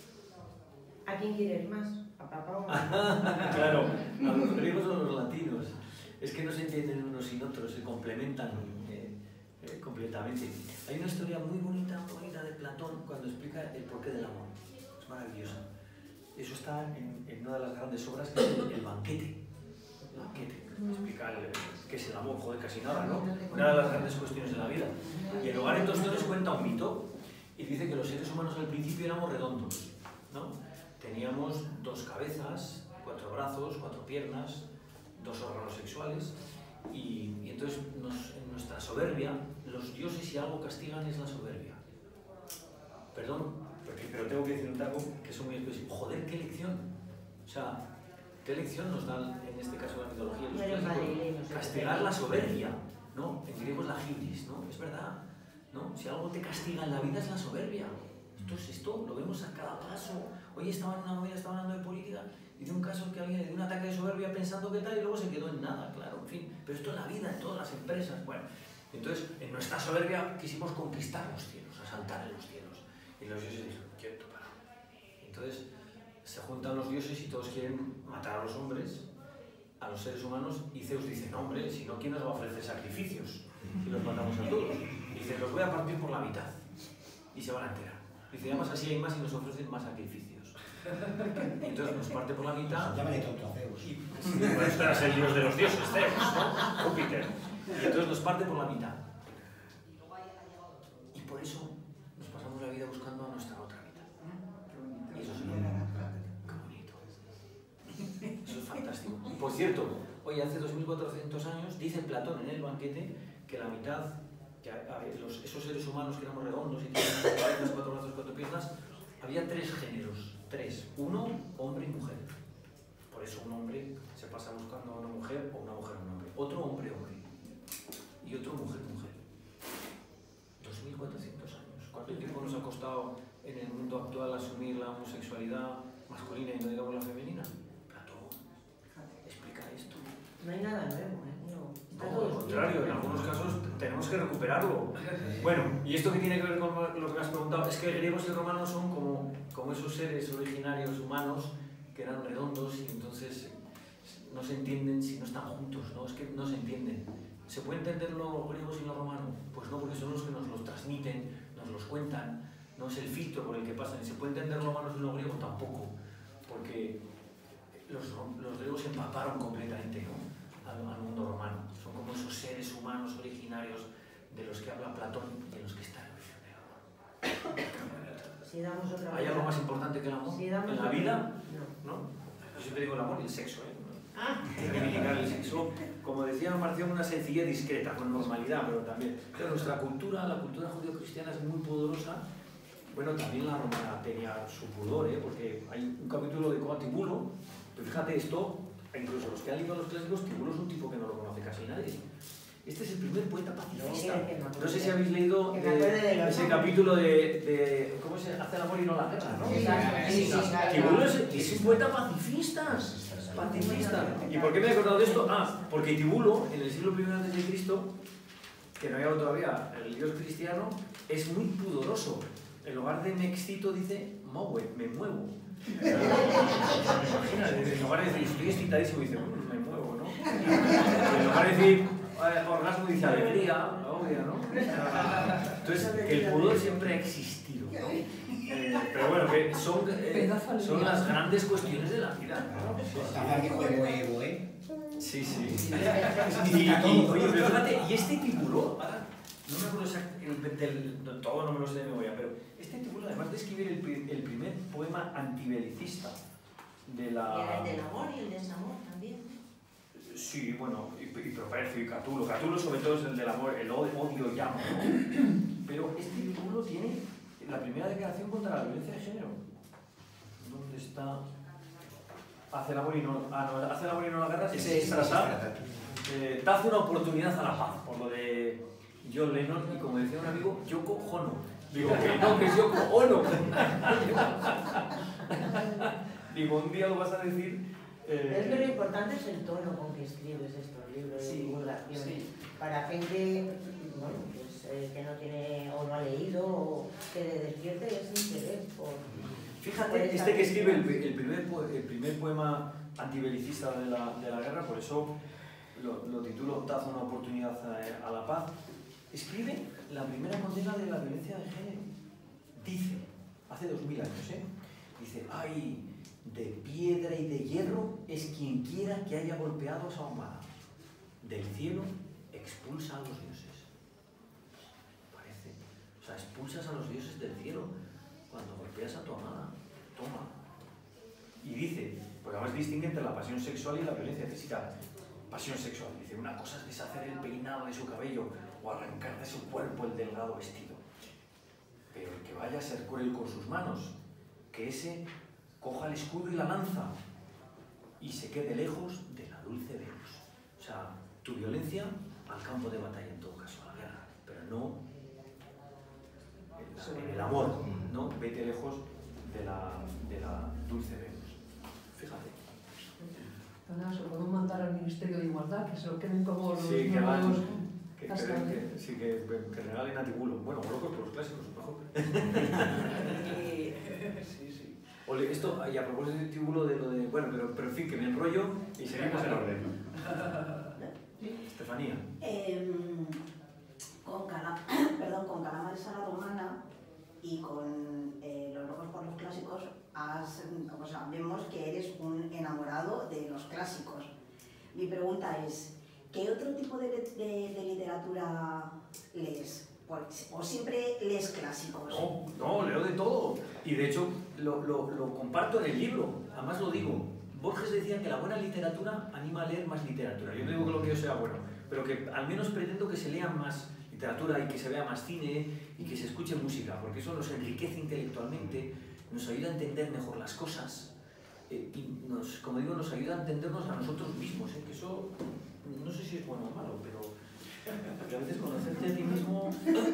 E: ¿A quién quieres más? ¿A papá o a mamá?
C: Claro, a los griegos o a los latinos. Es que no se entienden unos sin otros, se complementan. eh, eh, completamente. Hay una historia muy bonita, muy bonita de Platón cuando explica el porqué del amor. Es maravillosa. Eso está en, en una de las grandes obras que es el, el banquete. El banquete. Explica el, qué es el amor, joder, casi nada, ¿no? Una de las grandes cuestiones de la vida. Y el Hogar en Tostones cuenta un mito y dice que los seres humanos al principio éramos redondos, ¿no? Teníamos dos cabezas, cuatro brazos, cuatro piernas, dos órganos sexuales y, y entonces nos, en nuestra soberbia, los dioses si algo castigan es la soberbia. Perdón, porque, pero tengo que decir un taco que son muy específicos. Joder, qué lección. O sea, qué lección nos dan en este caso la mitología. Los clásicos, castigar la soberbia, ¿no? En griego es la hibris, ¿no? Es verdad, ¿no? Si algo te castiga en la vida es la soberbia. Esto es esto, lo vemos a cada paso. Hoy estaba en una movida, estaba hablando de política y de un caso que alguien le dio un ataque de soberbia pensando que tal y luego se quedó en nada, claro, en fin. Pero esto en la vida, en todas las empresas, bueno. Entonces, en nuestra soberbia quisimos conquistar los cielos, asaltar en los cielos. Y los dioses dijeron, quieto, para. Entonces, se juntan los dioses y todos quieren matar a los hombres, a los seres humanos, y Zeus dice, no hombre, si no, ¿quién nos va a ofrecer sacrificios? Si los matamos a todos. Y dice, los voy a partir por la mitad. Y se van a enterar. Dice, además así hay más y nos ofrecen más sacrificios. Y entonces nos parte por la mitad.
D: Llámale tonto a Zeus.
C: Y pues, este es el dios de los dioses, Zeus, ¿no? Júpiter. Y entonces nos parte por la mitad. Y por eso nos pasamos la vida buscando a nuestra otra mitad. Y eso es lo qué bonito. Eso es fantástico. Y por cierto, hoy hace dos mil cuatrocientos años, dice Platón en el banquete que la mitad, que a, a, los, esos seres humanos que éramos redondos y teníamos cuatro cabezas, cuatro brazos, cuatro piernas, había tres géneros. Tres. Uno, hombre y mujer. Por eso un hombre se pasa buscando a una mujer o una mujer a un hombre. Otro hombre, hombre. Y otro mujer, mujer. dos mil cuatrocientos años. ¿Cuánto tiempo nos ha costado en el mundo actual asumir la homosexualidad masculina y no digamos la femenina? Platón, explica esto.
E: No hay nada nuevo, ¿eh? No, está
C: No,
E: todo
C: al contrario, en algunos casos tenemos que recuperarlo. Bueno, y esto que tiene que ver con lo que me has preguntado, es que griegos y romanos son como, como esos seres originarios humanos que eran redondos y entonces no se entienden si no están juntos, ¿no? Es que no se entienden. ¿Se puede entender los griegos y los romanos? Pues no, porque son los que nos los transmiten, nos los cuentan, no es el filtro por el que pasan. ¿Se puede entender los romanos y los griegos? Tampoco, porque los, los griegos se empaparon completamente, ¿no? al, al mundo romano. Son como esos seres humanos originarios de los que habla Platón y de los que está en el visionario.
E: Si damos otra
C: ¿Hay algo más importante que el amor?
E: Si damos
C: ¿En la
E: otra...
C: vida?
E: No.
C: ¿No? Yo siempre digo el amor y el sexo, ¿eh?
E: Ah.
C: Reivindicar el sexo, como decía Marción, una sencillez discreta, con normalidad, pero también. Pero nuestra cultura, la cultura judío-cristiana es muy poderosa. Bueno, también la romana tenía su pudor, ¿eh? Porque hay un capítulo de Coa Tibulo, pero fíjate esto, incluso los que han leído los clásicos, Tibulo es un tipo que no lo conoce casi nadie. Este es el primer poeta pacifista. No sé si habéis leído de, de ese capítulo de, de cómo se hace el amor y no la guerra, ¿no?
E: Sí, sí, sí, sí.
C: Tibulo es, es un poeta pacifista. Pacifista. ¿Y por qué me he acordado de esto? Ah, porque Tibulo, en el siglo primero antes de Cristo, que no había todavía el dios cristiano, es muy pudoroso. En lugar de me excito dice mowe, me muevo. Imagínate, en lugar de decir estoy excitadísimo dice mmm, me muevo, ¿no? Y en lugar de decir eh, orgasmo dice alegría, obvio, ¿no? Entonces el pudor siempre ha existido, ¿no? Eh, pero bueno, que son, eh, son las grandes cuestiones de la vida, ¿no?
D: Hablar de juego ego, ¿eh?
C: Sí, sí. Y, y, oye, pero fíjate, y este Tibulo, ahora, no me acuerdo exactamente, el, el, todo no me lo sé de memoria, pero este Tibulo, además de escribir el, el primer poema antibelicista de la...
E: Y el del amor y el desamor también.
C: Sí, bueno, y, y Propercio y Catulo. Catulo sobre todo es el del amor, el odio llama, ¿no? Pero este Tibulo tiene la primera declaración contra la violencia de género. ¿Dónde está? Hace el amor y no, ah, no, hace el amor y no la guerra. Ese es Trasar. Eh, te hace una oportunidad a la paz, por lo de John Lennon y como decía un amigo, Yoko Ono. Digo, que no, que es Yoko Ono. Digo, un día lo vas a decir. Eh...
E: Es que lo importante es el tono con que escribes estos libros de
C: sí,
E: divulgación.
C: sí.
E: Para gente bueno, pues, eh, que no tiene o no ha leído o que le despierte ese interés por...
C: Fíjate, este que escribe el, el, primer, el primer poema antibelicista de la, de la guerra, por eso lo, lo titulo Te hace una oportunidad a, a la paz. escribe la primera condena de la violencia de género. Dice, hace dos mil años, ¿eh? Dice, ay, de piedra y de hierro es quien quiera que haya golpeado a esa humana. Del cielo expulsa a los dioses. Parece. O sea, expulsas a los dioses del cielo cuando golpeas a tu amada. Toma. Y dice, porque además distingue entre la pasión sexual y la violencia física. Pasión sexual. Dice, una cosa es deshacer el peinado de su cabello o arrancar de su cuerpo el delgado vestido. Pero el que vaya a ser cruel con sus manos, que ese coja el escudo y la lanza y se quede lejos de la dulce Venus. O sea, tu violencia al campo de batalla en todo caso, a la guerra, pero no en, la, en el amor, ¿no? Vete lejos de la, de la dulce Venus. Fíjate.
G: Nada, se lo podemos mandar al Ministerio de Igualdad, que se lo queden como los
C: sí, que van,
G: nuevos...
C: que, que, que, sí, que, que regalen a Tibulo. Bueno, locos por los clásicos, mejor. Sí, sí. Ole, esto, y a propósito de Tibulo, de lo de... Bueno, pero, pero en fin, que me enrollo y seguimos en orden. Estefanía.
F: Eh, con, Cala, perdón, con Calamares a la Romana y con eh, Los locos por los clásicos, has, o sea, vemos que eres un enamorado de los clásicos. Mi pregunta es, ¿qué otro tipo de, de, de literatura lees? ¿O siempre lees clásicos?
C: No, no, leo de todo. Y de hecho lo, lo, lo comparto en el libro, además lo digo. Borges decía que la buena literatura anima a leer más literatura. Yo no digo que lo que yo sea bueno, pero que al menos pretendo que se lea más literatura y que se vea más cine y que se escuche música, porque eso nos enriquece intelectualmente, nos ayuda a entender mejor las cosas eh, y, nos, como digo, nos ayuda a entendernos a nosotros mismos, ¿eh? Que eso no sé si es bueno o malo, pero porque a veces conocerte a ti mismo...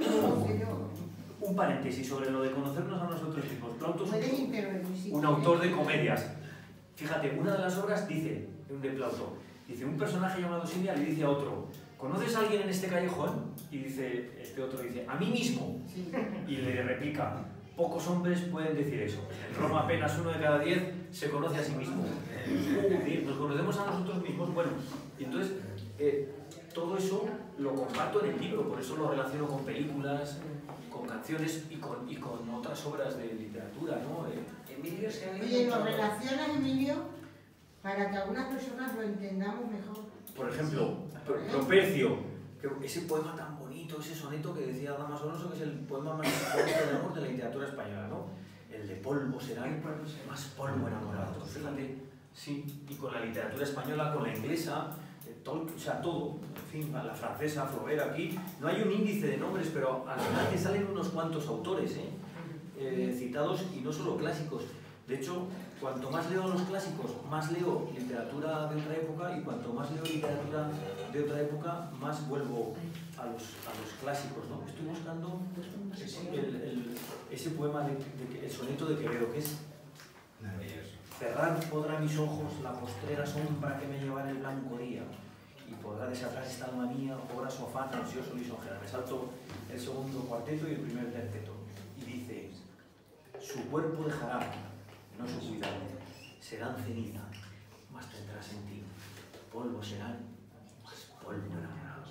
C: Un paréntesis sobre lo de conocernos a nosotros mismos. Plauto es un autor de comedias. Fíjate, una de las obras dice, de Plauto, dice, un personaje llamado Silvia le dice a otro, ¿conoces a alguien en este callejón? Y dice, este otro dice, a mí mismo. Y le replica, pocos hombres pueden decir eso. En Roma apenas uno de cada diez se conoce a sí mismo. Nos conocemos a nosotros mismos. Bueno, y entonces, eh, todo eso lo comparto en el libro, por eso lo relaciono con películas, con canciones y con, y con otras obras de literatura, ¿no? Eh,
A: Emilio se ha
B: Oye, ¿lo relacionas, Emilio? Para que algunas personas lo entendamos mejor.
C: Por ejemplo, sí. Propercio, que ese poema tan bonito, ese soneto que decía Damas Alonso, que es el poema más bonito de amor de la literatura española, ¿no? El de polvo será más polvo enamorado. Fíjate, sí, y con la literatura española, con la inglesa, todo, o sea, todo, en fin, la francesa, Flaubert, aquí, no hay un índice de nombres, pero al final te salen unos cuantos autores, ¿eh? Eh, citados y no solo clásicos. De hecho, cuanto más leo los clásicos, más leo literatura de otra época, y cuanto más leo literatura de otra época, más vuelvo a los, a los clásicos, ¿no? Estoy buscando el, el, ese poema, de, de, el soneto de Quevedo, que es cerrar podrá mis ojos la postrera sombra que me lleva en el blanco día, y podrá desatar esta alma mía, obra sofá, ansioso lisonjera. Me salto el segundo cuarteto y el primer terceto. Y dice, su cuerpo dejará, no su cuidado, serán ceniza, más tendrás en ti, polvo serán, más polvo enamorado.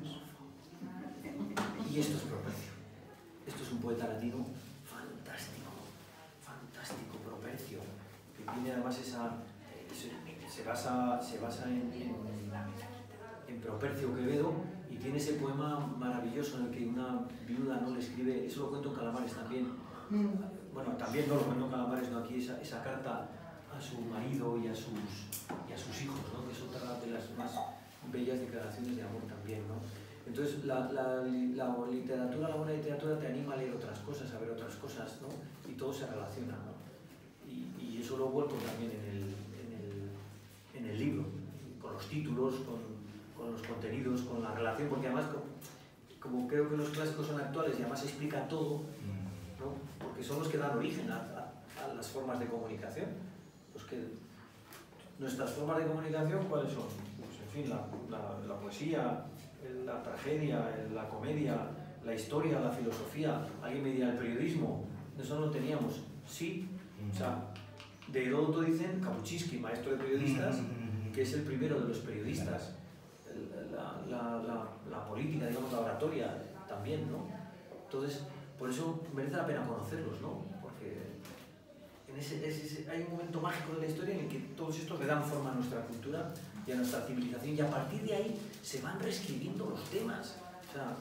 C: Y esto es Propercio. Esto es un poeta latino fantástico, fantástico, Propercio, que tiene además esa, se, se basa, se basa en, en, en Propercio Quevedo, y tiene ese poema maravilloso en el que una viuda no le escribe, eso lo cuento en Calamares también, bueno, también no lo cuento en Calamares, no, aquí esa, esa carta a su marido y a sus, y a sus hijos, ¿no? Que es otra de las más bellas declaraciones de amor también, ¿no? Entonces, la, la, la literatura, la buena literatura te anima a leer otras cosas, a ver otras cosas, ¿no? Y todo se relaciona, ¿no? Y, y eso lo vuelco también en el, en el, en el libro, con los títulos, con, con los contenidos, con la relación, porque además, como, como creo que los clásicos son actuales y además explican todo, ¿no? Porque son los que dan origen a, a, a las formas de comunicación. Pues que nuestras formas de comunicación, ¿cuáles son? Pues en fin, la, la, la poesía, la tragedia, la comedia, la historia, la filosofía. Alguien me dirá, el periodismo, eso no lo teníamos. Sí, o sea, de Heródoto dicen, Kapuscinski, maestro de periodistas, que es el primero de los periodistas. La, la, la, la política, digamos, la oratoria, también, ¿no? Entonces, por eso merece la pena conocerlos, ¿no? Porque en ese, ese, hay un momento mágico de la historia en el que todos estos le dan forma a nuestra cultura y a nuestra civilización, y a partir de ahí se van reescribiendo los temas. O sea,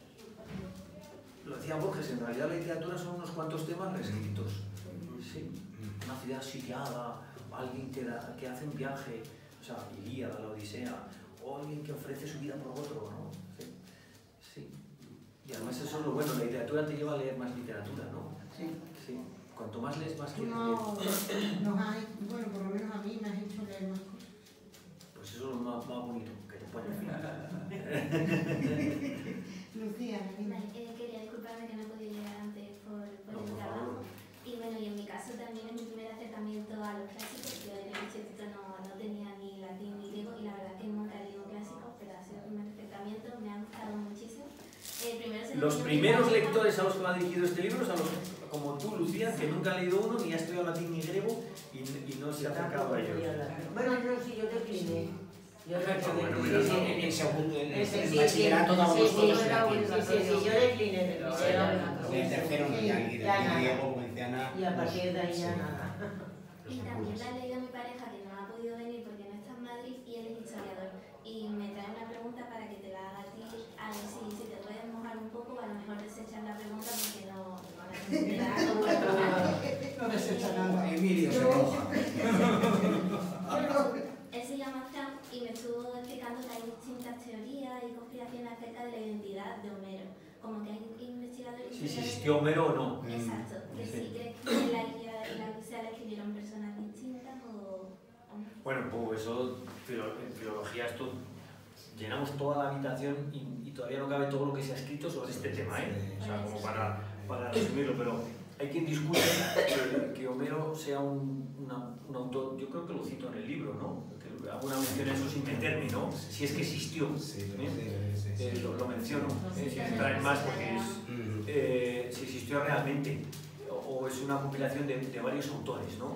C: lo decía Borges, en realidad la literatura son unos cuantos temas reescritos. Sí, una ciudad sitiada, alguien que, da, que hace un viaje, o sea, Ilíada, la Odisea, o alguien que ofrece su vida por otro, ¿no? Sí, sí. Y además eso es lo bueno, la literatura te lleva a leer más literatura, ¿no?
B: Sí.
C: Sí. Cuanto más lees, más
B: Tú
C: quieres
B: no,
C: leer.
B: nos has, bueno, por lo menos a mí me has hecho leer más cosas.
C: Pues eso es lo más, más bonito, que te pone
B: Lucía, dime.
I: Vale, eh, quería disculparme que no he podido llegar antes por, por
C: No,
I: el
C: por
I: trabajo.
C: favor.
I: Y bueno, y en mi caso también es mi primer acercamiento a los clásicos. Yo en el instituto no, no tenía ni latín ni griego y la verdad es que nunca he leído clásicos, pero ha sido el primer acercamiento, me ha gustado muchísimo. Eh, primero se
C: Los
I: me
C: primeros
I: ocurrió-
C: lectores a los que va dirigido este libro son los, como tú, Lucía, que nunca han leído uno, ni ha estudiado latín ni griego y, y no se ha acercado a ellos.
E: Bueno, yo sí, yo decliné. Yo
C: Perfecto,
E: decliné.
C: bueno,
E: Sí,
C: mira,
E: sí,
C: no.
D: En el segundo, en el,
E: Sí,
D: en el
E: sí,
D: bachillerato
E: sí,
D: dábamos
E: sí, sí,
D: todos
E: era
D: latín.
E: obligatorio. Sí, sí, yo decliné de
C: Pero
E: primero.
C: era
D: En el tercero no, ya el
E: Ya nada.
D: griego, como decía Ana.
E: Y a partir de ahí ya
D: sí.
E: nada.
I: Y también la he leído a mi pareja que no ha podido venir porque no está en Madrid y él es historiador. Y me trae una pregunta para que te la haga a ti, a ver si, si te puedes mojar un poco, a lo mejor desechar la pregunta porque no, no la considero.
H: No desecha nada.
D: Emilio se moja.
I: Él se llama Fran y me estuvo explicando que hay distintas teorías y conspiraciones acerca de la identidad de Homero. Como que hay investigadores...
C: Si existió Homero o no.
I: Exacto. Que
C: Sí.
I: si crees que la Ilíada y la Odisea la escribieron personas distintas o... o no.
C: Bueno, pues eso, filo- en filología, esto llenamos toda la habitación y, y todavía no cabe todo lo que se ha escrito sobre este tema, ¿eh? O sea, como para, para resumirlo, pero hay quien discute que, que Homero sea un, una- un autor, yo creo que lo cito en el libro, ¿no? Que alguna mención a eso sin meterme, ¿no? Si es que existió,
D: Sí,
C: ¿eh?
D: sí, sí, sí.
C: Eh, lo, lo menciono, ¿eh? Sin entrar en más porque es...
D: Mm.
C: eh, si existió realmente o, o es una compilación de, de varios autores, ¿no?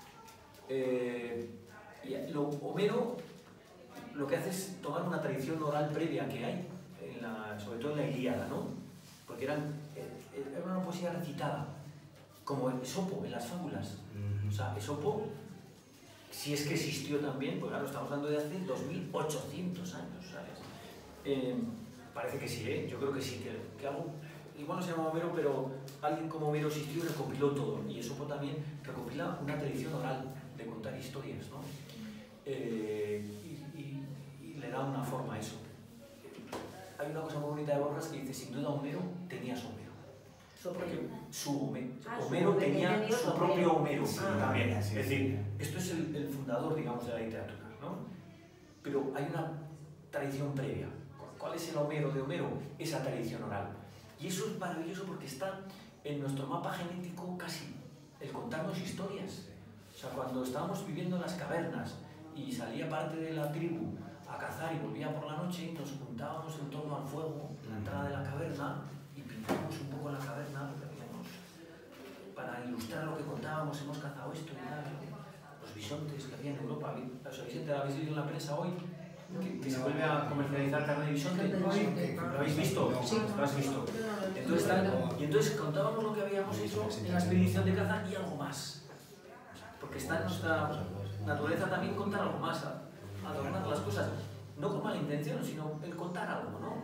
C: Eh, y lo, Homero lo que hace es tomar una tradición oral previa que hay, en la, sobre todo en la Ilíada, ¿no? Porque eran, eh, era una poesía recitada, como Esopo en las fábulas. O sea, Esopo, si es que existió también, pues claro, estamos hablando de hace dos mil ochocientos años, ¿sabes? Eh, parece que sí, ¿eh? Yo creo que sí, que, que algo, igual no se llama Homero, pero alguien como Homero existió y recopiló todo. Y Esopo también recopila una tradición oral de contar historias, ¿no? Eh, y, y, y le da una forma a eso. Hay una cosa muy bonita de Borges que dice, sin duda Homero tenía su Homero. Porque su Homero,
E: Ah, su
C: Homero
E: Homero,
C: tenía
E: tenía
C: su
E: su
C: propio
E: Homero.
C: Homero
E: Ah,
C: también.
D: ya,
C: Es
D: sí,
C: decir,
D: sí.
C: esto es el, el fundador, digamos, de la literatura, ¿no? Pero hay una tradición previa. ¿Cuál es el Homero de Homero? Esa tradición oral. Y eso es maravilloso porque está en nuestro mapa genético casi, el contarnos historias. O sea, cuando estábamos viviendo en las cavernas y salía parte de la tribu a cazar y volvía por la noche, nos juntábamos en torno al fuego, en la entrada de la caverna, y pintábamos un poco la caverna, porque habíamos, para ilustrar lo que contábamos, hemos cazado esto y tal. Los bisontes que había en Europa, ¿os habéis enterado? ¿Habéis leído en la prensa hoy que, que se vuelve a comercializar carne de bisonte? ¿Lo habéis visto?
D: Sí.
C: ¿Lo has visto? Entonces, está- y entonces contábamos lo que habíamos hecho en la expedición de caza y algo más. Porque está en nuestra naturaleza también contar algo más, a- adornar las cosas. No con mala intención, sino el contar algo, ¿no?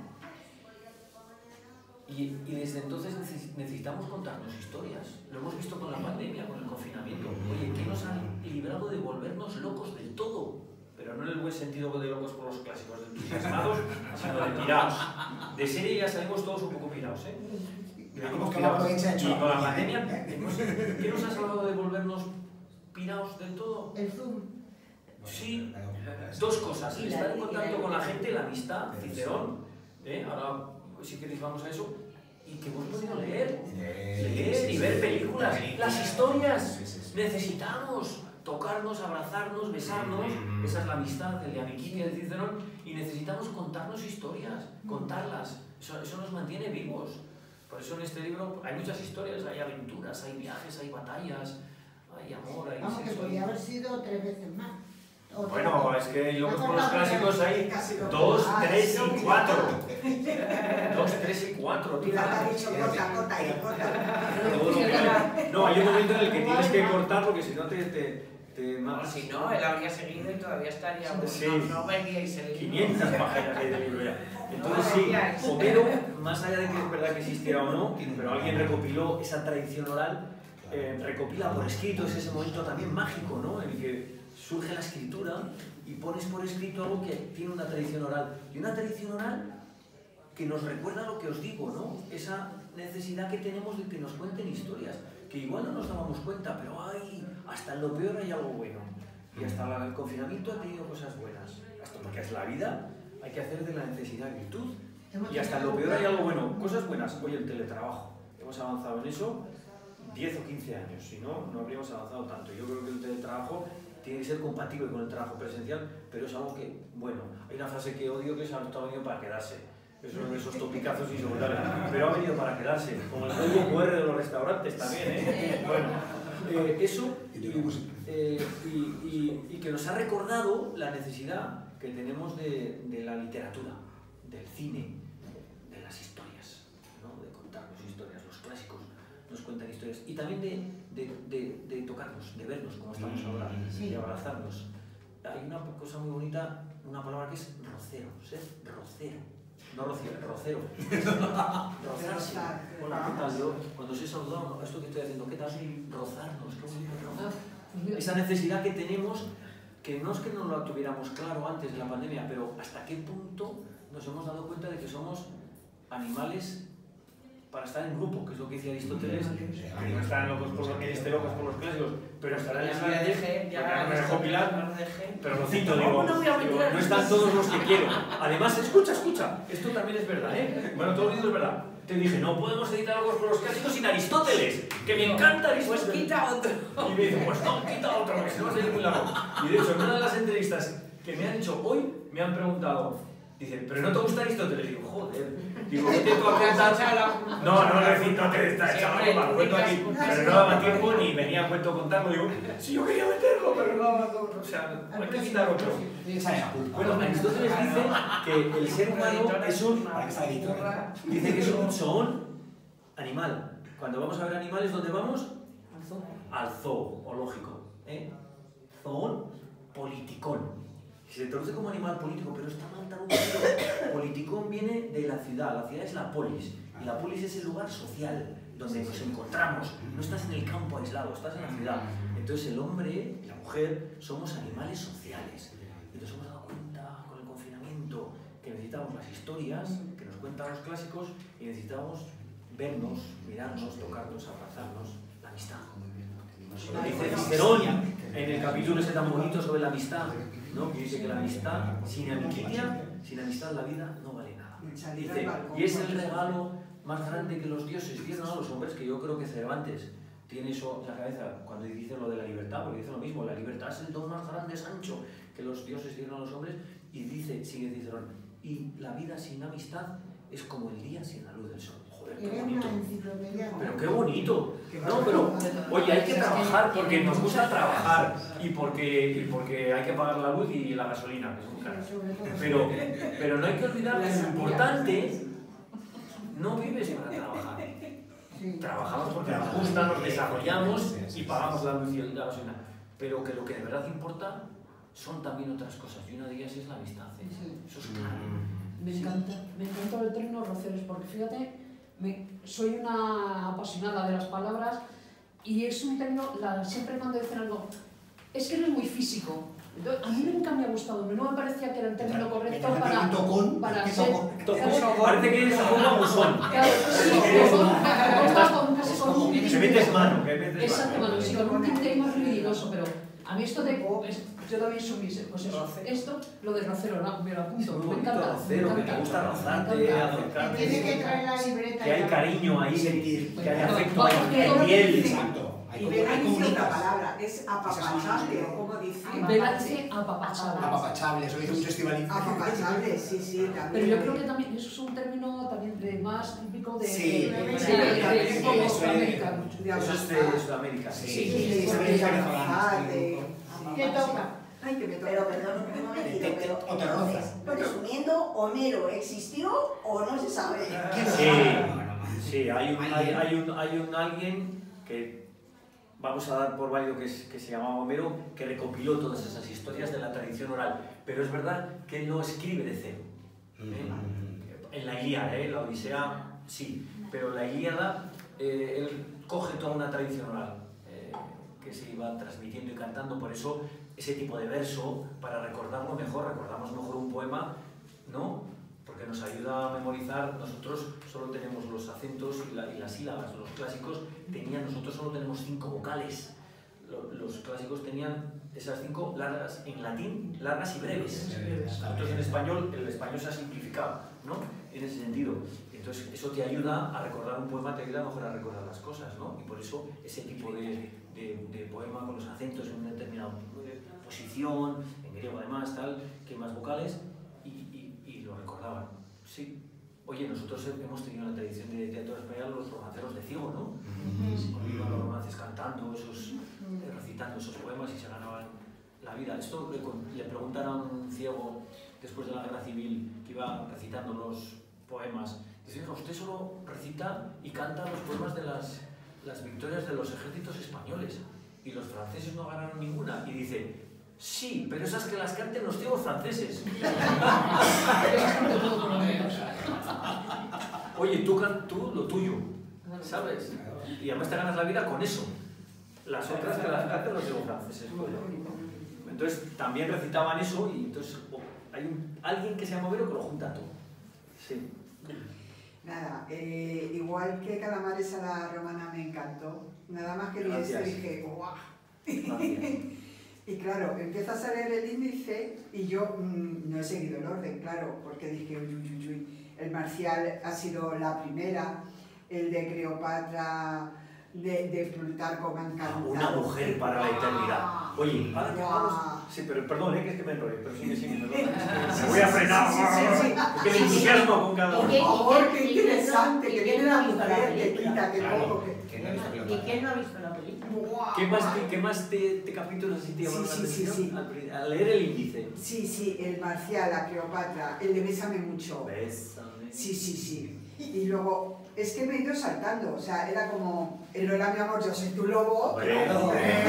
C: Y, y desde entonces neces- necesitamos contarnos historias. Lo hemos visto con la pandemia, con el confinamiento. Oye, ¿qué nos ha librado de volvernos locos del todo? Pero no en el buen sentido de locos por los clásicos, de entusiasmados, sino de pirados. De serie ya salimos todos un poco pirados, ¿eh?
D: Como que la provincia ha hecho
C: Y
D: la
C: con la
D: pandemia.
C: pandemia, hemos- ¿qué nos ha salvado de volvernos pirados del todo?
B: El Zoom.
C: Sí, dos cosas.
E: Y la-
C: Estar en
E: y la-
C: contacto con la gente, la amistad, Cicerón, ¿eh? Ahora si queréis vamos a eso, y que hemos podido leer, leer y ver películas, las historias.
D: Sí, sí, sí.
C: Necesitamos tocarnos, abrazarnos, besarnos, esa es la amistad, el de Amiquitia, de Cicerón, y necesitamos contarnos historias, contarlas, eso, eso nos mantiene vivos. Por eso en este libro hay muchas historias, hay aventuras, hay viajes, hay batallas, hay amor, hay
B: Vamos, que
C: sexo.
B: podría haber sido tres veces más. O
C: Bueno,
B: tres.
C: es que locos
B: Ha
C: por los
B: cortado
C: clásicos hay
H: Casi lo-
C: dos,
H: Ah,
C: tres
H: sí.
C: y cuatro. Dos, tres y cuatro.
H: Y ha dicho corta, corta y corta.
C: No, hay un momento en el que tienes que cortar porque si no te... te Te
A: no, si no, él habría seguido y todavía estaríamos,
C: sí.
A: no, no veríais el libro.
C: quinientas páginas hay de libro ya. Entonces sí, Homero, más allá de que es verdad que existiera o no, pero alguien recopiló esa tradición oral, eh, recopila por escrito, es ese momento también mágico, ¿no? En el que surge la escritura y pones por escrito algo que tiene una tradición oral. Y una tradición oral que nos recuerda lo que os digo, ¿no? Esa necesidad que tenemos de que nos cuenten historias, que igual no nos dábamos cuenta, pero ay, hasta en lo peor hay algo bueno. Y hasta el confinamiento ha tenido cosas buenas. Hasta porque es la vida, hay que hacer de la necesidad virtud. Y hasta en lo peor hay algo bueno. Cosas buenas. Oye, el teletrabajo. Hemos avanzado en eso diez o quince años. Si no, no habríamos avanzado tanto. Yo creo que el teletrabajo tiene que ser compatible con el trabajo presencial, pero es algo que, bueno, hay una frase que odio que es ha venido para quedarse. Es uno de esos topicazos insoportables. Pero ha venido para quedarse. Como el código cu erre de los restaurantes también, ¿eh? Bueno, eh, eso y, eh, y, y, y que nos ha recordado la necesidad que tenemos de, de la literatura, del cine, de las historias, ¿no? De contarnos historias. Los clásicos nos cuentan historias. Y también de, de, de, de tocarnos, de vernos como estamos ahora,
B: sí.
C: de abrazarnos. Hay una cosa muy bonita, una palabra que es rocero, ser rocero. No rocío, rocero. Rozarse. Hola, ¿qué tal? Yo, cuando os he saludado, esto que estoy haciendo, ¿qué tal? Rozarnos, qué bonito, ¿no? Esa necesidad que tenemos, que no es que no lo tuviéramos claro antes de la pandemia, pero hasta qué punto nos hemos dado cuenta de que somos animales para estar en grupo, que es lo que decía Aristóteles, que no están locos por los que esté locos por los clásicos, pero estarán en la
A: dejé, ya
C: no me dejó Pilar,
A: no dejé.
C: pero lo cito, digo, no, digo, no están todos los que quiero. Además, escucha, escucha, esto también es verdad, ¿eh? Bueno, todo lo digo es verdad. Te dije, no podemos editar locos por los clásicos sin Aristóteles, que me encanta Aristóteles.
A: Pues quita otro.
C: Y me dice, pues no, quita otro, porque si no va a salir muy largo. Y de hecho, en una de las entrevistas que me han hecho hoy, me han preguntado, dicen, ¿pero no te gusta Aristóteles? Digo, joder. Digo, ¿qué te tú a contar? No, no, le decís, no te está echado la lo cuento aquí. Pero no daba tiempo ni venía a cuento contarlo. Digo, sí, yo quería meterlo, pero no, no, o sea, hay que quitar otro. Bueno, Aristóteles dice que el ser humano es un... Dice que es un zoón animal. Cuando vamos a ver animales, ¿dónde vamos? Al zoo, o lógico. ¿eh? Zoón politicón. Se traduce como animal político, pero está mal traducido. Politicón viene de la ciudad, la ciudad es la polis, y la polis es el lugar social, donde nos encontramos. No estás en el campo aislado, estás en la ciudad. Entonces el hombre y la mujer somos animales sociales. Y nos hemos dado cuenta con el confinamiento que necesitamos las historias que nos cuentan los clásicos y necesitamos vernos, mirarnos, tocarnos, abrazarnos, la amistad. Lo dice Cicerón en el capítulo ese tan bonito sobre la amistad, ¿no? Que dice que la amistad, sin amicizia, sin amistad la vida no vale nada. Dice, y es el regalo más grande que los dioses dieron a los hombres, que yo creo que Cervantes tiene eso en la cabeza cuando dice lo de la libertad, porque dice lo mismo, la libertad es el don más grande, Sancho, que los dioses dieron a los hombres, y dice, sigue Cicerón, y la vida sin amistad es como el día sin la luz del sol. Joder, qué bonito. Pero qué bonito. No, pero, oye, hay que trabajar porque nos gusta trabajar y porque, y porque hay que pagar la luz y la gasolina, que es muy cara. Pero, pero no hay que olvidar que lo importante, no vives para trabajar. Trabajamos porque nos gusta, nos desarrollamos y pagamos la luz y la gasolina. Pero que lo que de verdad importa son también otras cosas, y una de ellas es la amistad. ¿eh? Eso es claro.
G: Me encanta, me encanta el término roceros, porque fíjate, me, soy una apasionada de las palabras y es un término, la, siempre cuando dicen algo, es que eres muy físico. A mí nunca me ha gustado, no me parecía que era el término correcto para, para ser...
C: Parece que eres un abusón.
G: Claro, sí,
C: se metes mano, que metes
G: exacto, mano, sí, con un tinte más ruidoso, pero a mí esto de... Yo también soy, pues eso, esto, lo de rocero, no, me lo apunto, me encanta.
C: Rocero, que te gusta rozarte, acercarte.
B: Tiene que traer la libreta.
C: Que hay cariño ahí, sentir, que hay afecto,
D: hay
C: piel.
H: Y Vela dice otra palabra, es apapachable, o como dice.
G: Vela dice apapachable.
D: Apapachable, eso dice mucho Estivali.
H: Apapachable, sí, sí, también.
G: Pero yo creo que también eso es un término también de más típico de...
D: Sí,
G: de, de,
D: sí,
G: de, de,
D: sí,
G: de,
D: sí,
G: de
D: eso
G: Sudamérica.
C: Eso es de Sudamérica.
D: Sí,
C: Sí,
D: sí,
H: de
B: ¿Qué toca?
H: Ay, que me toca.
F: Pero perdón, un momentito, pero
D: O te rozas.
F: entonces, resumiendo, ¿Homero existió o no se sabe?
C: Sí, sí, hay un, hay, hay un, hay un alguien que vamos a dar por válido que, es, que se llamaba Homero, que recopiló todas esas historias de la tradición oral, pero es verdad que él no escribe de cero. ¿eh? En la Ilíada, ¿eh? La Odisea sí, pero la Ilíada eh, él coge toda una tradición oral eh, que se iba transmitiendo y cantando, por eso ese tipo de verso, para recordarlo mejor, recordamos mejor un poema, ¿no? Porque nos ayuda a memorizar. Nosotros solo tenemos los acentos y, la, y las sílabas. Los clásicos tenían, nosotros solo tenemos cinco vocales. Los, los clásicos tenían esas cinco largas, en latín, largas y breves. Nosotros en español, el español se ha simplificado, ¿no? En ese sentido. Entonces eso te ayuda a recordar un poema, te ayuda mejor a recordar las cosas, ¿no? Y por eso ese tipo de, de, de poema con los acentos en una determinada posición, en griego además, tal, que más vocales, y, y, y lo recordaban. Sí. Oye, nosotros hemos tenido la tradición de teatro español, los romanceros de ciego, ¿no? Cuando iban los romances cantando, esos, eh, recitando esos poemas y se ganaban la vida. Esto le, le preguntaron a un ciego después de la guerra civil que iba recitando los poemas. Dice, usted solo recita y canta los poemas de las, las victorias de los ejércitos españoles y los franceses no ganaron ninguna. Y dice, sí, pero esas que las canten los ciegos franceses. Oye, tú, tú lo tuyo, ¿sabes? Y además te ganas la vida con eso. Las otras que las canten los ciegos franceses. Entonces también recitaban eso y entonces hay un, alguien que se llama Homero que lo junta todo. Sí.
H: Nada, eh, igual que Calamares a la Romana me encantó. Nada más que vi esto dije, ¡guau! Y claro, empiezas a leer el índice y yo mmm, no he seguido el orden, claro, porque dije, uy, uy, uy, uy. El Marcial ha sido la primera, el de Cleopatra, de, de Plutarco me ha encantado.
C: Una mujer para la eternidad. Oye, ahora que hablamos... Sí, pero perdón, ¿eh? Que es que me enrollo, pero sigue, sigue, perdón. Me voy a frenar.
H: Sí, sí, sí, sí.
C: Es que me entusiasmo con cada uno.
H: Por favor, qué interesante, que viene la mujer, que quita, que poco, que...
B: ¿Y quién no ha visto la película?
C: ¿Qué más, te, qué más te, te capítulos así te llamaron
H: Sí,
C: la
H: sí,
C: atención?
H: sí, sí.
C: Al, al leer el índice.
H: Sí, sí, el Marcial, la Cleopatra, el de Bésame mucho.
C: Bésame.
H: Sí, sí, sí. Y luego, es que me he ido saltando, o sea, era como, el hola mi amor, yo soy tu lobo.
C: Bueno.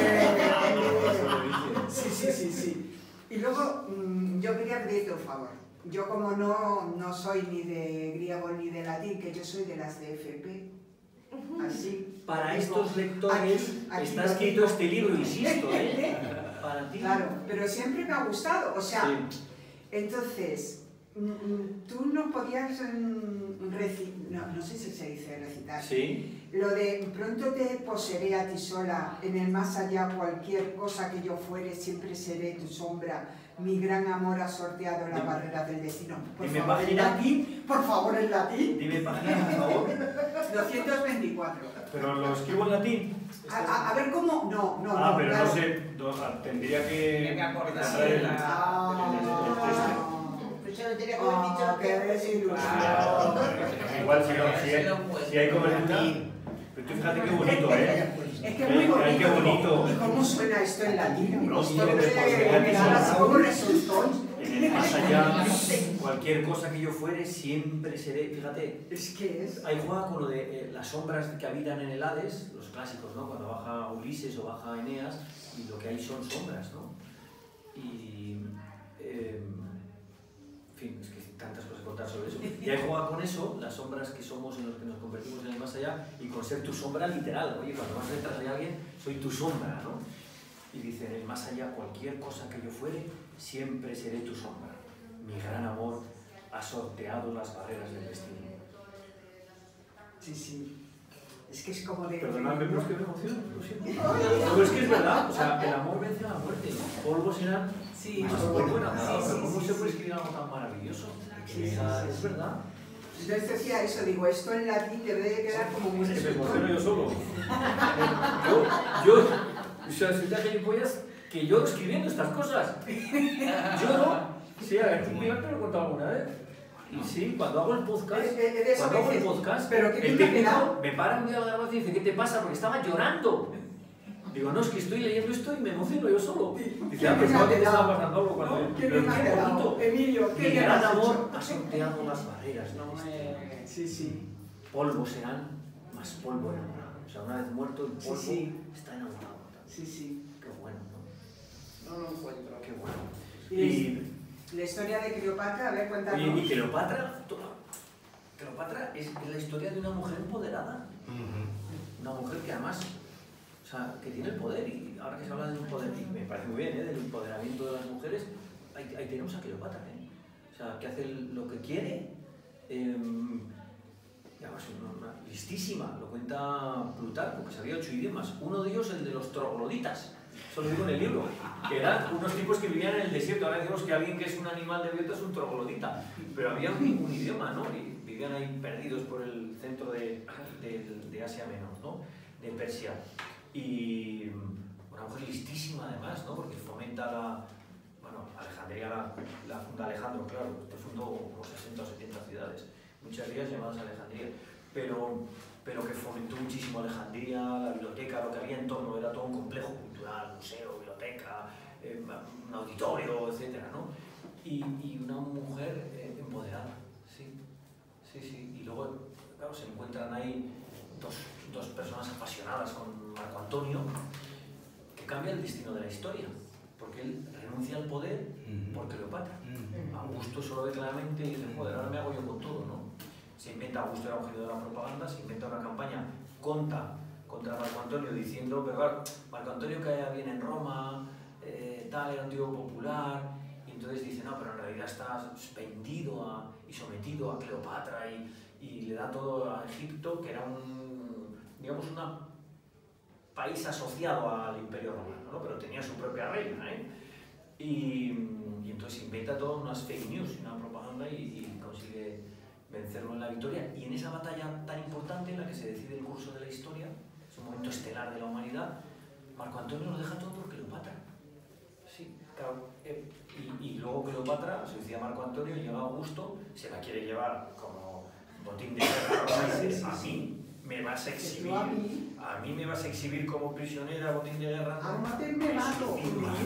H: Sí, sí, sí, sí. Y luego, mmm, yo quería pedirte un favor. Yo como no, no soy ni de griego ni de latín, que yo soy de las de F P, así.
C: Para
H: digo,
C: estos lectores
H: aquí, aquí
C: está
H: lo
C: escrito
H: tengo.
C: este libro, insisto, ¿eh? Para ti.
H: Claro, pero siempre me ha gustado, o sea,
C: Sí.
H: entonces, mm, tú no podías mm, recitar, no, no sé si se dice recitar,
C: Sí.
H: lo de pronto te poseeré a ti sola, en el más allá cualquier cosa que yo fuere, siempre seré tu sombra, mi gran amor ha sorteado las barreras del destino. Por
C: Dime
H: favor, en
C: página.
H: latín, por favor, en latín.
C: Dime página, por favor.
H: doscientos veinticuatro.
C: Pero lo escribo en latín.
H: A, a, a ver cómo, no, no,
C: Ah,
H: no,
C: pero
H: claro.
C: no sé, no, tendría que...
A: Me acordar
C: encontrar el-
H: Ah,
C: el- el-
B: Pues yo le tenía que haber
H: Ah,
B: dicho
H: qué
B: que...
H: desilusión.
A: Claro.
C: Igual si, no, si, hay, si hay cobertura... Pero tú fíjate qué bonito, ¿eh?
H: Es que es muy
C: Ay,
H: bonito.
C: qué bonito.
H: ¿Y cómo suena esto en latín?
C: No,
H: Esto
C: no,
H: de-
C: después,
H: así como resultón.
C: En el más allá, cualquier cosa que yo fuere, siempre seré... Fíjate,
H: Es que es.
C: ahí juega con lo de eh, las sombras que habitan en el Hades, los clásicos, ¿no? Cuando baja Ulises o baja Eneas, y lo que hay son sombras, ¿no? Y... Eh, en fin, es que hay tantas cosas que contar sobre eso. Y ahí juega con eso, las sombras que somos en los que nos convertimos en el más allá, y con ser tu sombra literal. Oye, cuando vas detrás de alguien, soy tu sombra, ¿no? Y dice, en el más allá, cualquier cosa que yo fuere, siempre seré tu sombra. Mi gran amor ha sorteado las barreras del destino.
H: Sí, sí. Es que es como de...
C: Perdonadme, pero es que me emociono, lo siento. Pero es que es verdad, o sea, el amor vence a la muerte. Polvo será
A: Sí,
C: más
A: sí,
C: polvo en
A: sí,
C: pero
A: sí,
C: ¿cómo
A: sí,
C: se
A: sí.
C: puede escribir algo tan maravilloso?
H: Sí,
C: O sea,
H: sí,
C: es
H: sí.
C: verdad.
H: Entonces decía eso, digo, esto en latín debe de quedar como muy
C: Es que me
H: resultón.
C: emociono yo solo. Yo, yo, o sea, soy tan gilipollas que yo escribiendo estas cosas. Yo no. Sí, a ver, te lo he contado alguna vez. Y sí, cuando hago el podcast,
H: Eh, eh, de eso
C: cuando hago
H: que
C: el
H: dices,
C: podcast,
H: pero ¿qué
C: el
H: te
C: técnico
H: imaginas?
C: me para un día de la grabación y dice, ¿qué te pasa? Porque estaba llorando. Digo, no, es que estoy leyendo esto y me emociono yo solo. Dice, ah, pensaba que te estaba pasando algo cuando...
H: ¿No? ¿Qué
C: Pero
H: bien
C: qué
H: ha quedado?
C: bonito.
H: Emilio, qué
C: Mi
H: bien
C: gran
H: has
C: amor
H: hecho.
C: ha sorteado las barreras.
A: No me...
H: Sí, sí.
C: Polvo serán, más polvo enamorado. O sea, una vez muerto el polvo
H: Sí, sí.
C: está enamorado.
H: Sí, sí.
C: Qué bueno, ¿no?
A: No lo encuentro.
C: Qué bueno.
H: Y
C: Y,
H: la historia de Cleopatra, a ver, cuéntanos.
C: oye, y Cleopatra, toda- Cleopatra es, es la historia de una mujer empoderada. Una mujer que además, o sea, que tiene el poder. Y ahora que se habla del poder, y me parece muy bien, ¿eh? Del empoderamiento de las mujeres, ahí, ahí tenemos a Cleopatra, ¿eh? O sea, que hace lo que quiere. Eh, y además es una, una listísima, lo cuenta Plutarco, que sabía ocho idiomas. Uno de ellos, el de los trogloditas. Eso lo digo en el libro, que eran unos tipos que vivían en el desierto. Ahora decimos que alguien que es un animal de viento es un troglodita, pero había un, un idioma, ¿no? Y vivían ahí perdidos por el centro de, de, de Asia Menor, ¿no? De Persia. Y una mujer listísima además, ¿no? Porque fomenta la... Bueno, Alejandría la, la funda Alejandro, claro, este fundó como sesenta o setenta ciudades, muchas de ellas llamadas Alejandría, pero, pero que fomentó muchísimo Alejandría, la biblioteca, lo que había en torno, era todo un complejo cultural, museo, biblioteca, eh, un auditorio, etcétera, ¿no? Y, y una mujer eh, empoderada, sí, sí, sí. Y luego, claro, se encuentran ahí dos, dos personas apasionadas con Marco Antonio, que cambia el destino de la historia, porque él renuncia al poder por Cleopatra. Augusto solo ve claramente y dice, joder, ahora me hago yo con todo, ¿no? Se inventa, Augusto era un genio de la propaganda, se inventa una campaña contra, contra Marco Antonio diciendo, pero claro, Marco Antonio caía bien en Roma, eh, tal, era un tío popular, y entonces dice, no, pero en realidad está vendido a, y sometido a Cleopatra y, y le da todo a Egipto, que era un, digamos, una país asociado al Imperio Romano, ¿no? Pero tenía su propia reina, ¿eh? Y, y entonces inventa todas unas fake news, una propaganda y, y consigue vencerlo en la victoria. Y en esa batalla tan importante en la que se decide el curso de la historia, es un momento estelar de la humanidad, Marco Antonio lo deja todo por Cleopatra. Sí, claro. Eh, y, y luego Cleopatra, se decía Marco Antonio, llega Augusto, se la quiere llevar como botín de guerra y dice, a mí me vas a exhibir,
H: a mí,
C: a mí me vas a exhibir como prisionera, botín de guerra.
H: Ármate, me mato.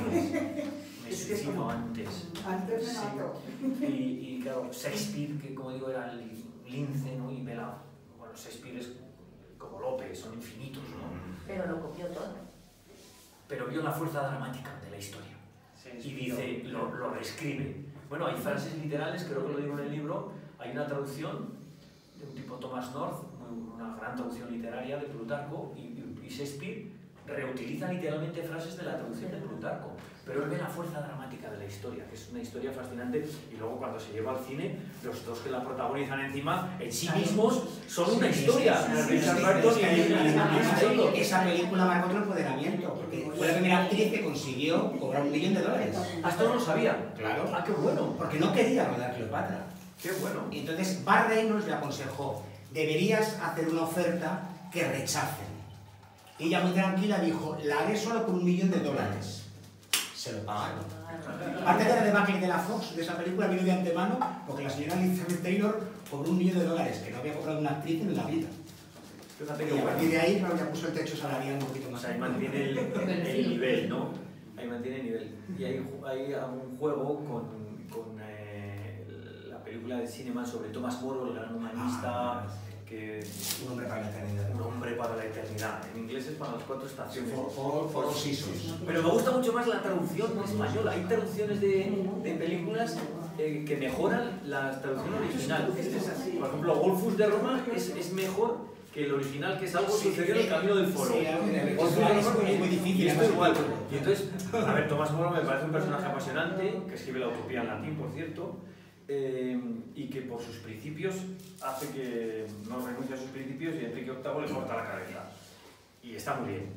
C: Me suicido antes.
H: Antes me
C: Sí.
H: mato.
C: Y, y claro, Shakespeare, que como digo era el lince, ¿no? Y Vela, bueno, Shakespeare es como López, son infinitos, ¿no?
E: Pero lo copió todo.
C: Pero vio la fuerza dramática de la historia y dice, lo, lo reescribe. Bueno, hay frases literales, creo que lo digo en el libro, hay una traducción de un tipo Thomas North, una gran traducción literaria de Plutarco, y, y Shakespeare reutiliza literalmente frases de la traducción de Plutarco, pero él ve la fuerza dramática de la historia, que es una historia fascinante, y luego cuando se lleva al cine, los dos que la protagonizan encima, en sí mismos, son una historia. Richard Burton y Elizabeth.
D: Esa película marcó otro empoderamiento, porque fue la primera actriz que consiguió cobrar un millón de dólares.
C: Hasta no lo sabía.
D: Claro.
C: Ah, qué bueno.
D: Porque no quería rodar Cleopatra.
C: Qué bueno.
D: Y entonces Bar Reynolds le aconsejó, deberías hacer una oferta que rechacen. Y ella muy tranquila dijo, la haré solo por un millón de dólares. Se lo pagaron. Parte de la debacle de la Fox, de esa película, vino de antemano porque la señora Elizabeth Taylor cobró un millón de dólares, que no había cobrado una actriz en la vida.
C: Fíjate
D: Y
C: que
D: a
C: bueno.
D: partir de ahí, claro, ya puso el techo salarial un poquito
C: O
D: más.
C: sea, ahí mantiene el, el nivel, ¿no? Ahí mantiene el nivel. Y hay, hay un juego con, con eh, la película de Cineman sobre Thomas More, el gran humanista, que
D: Un hombre para la eternidad.
C: un hombre para la eternidad. En inglés es para las cuatro estaciones.
D: For, for, for all seasons.
C: Pero me gusta mucho más la traducción española. Hay traducciones de, de películas eh, que mejoran la traducción original. Por ejemplo, Wolfus de Roma es, es mejor que el original, que es algo que sucedió en el Camino del Foro.
D: Sí, algo en el
C: Wolfus de Roma
D: es muy difícil.
C: y esto
D: además,
C: igual. Y entonces, a ver, Tomás Moro me parece un personaje apasionante, que escribe la utopía en latín, por cierto, eh, y que por sus principios hace que no renuncie a sus principios y Enrique octavo le corta la cabeza. Y está muy bien.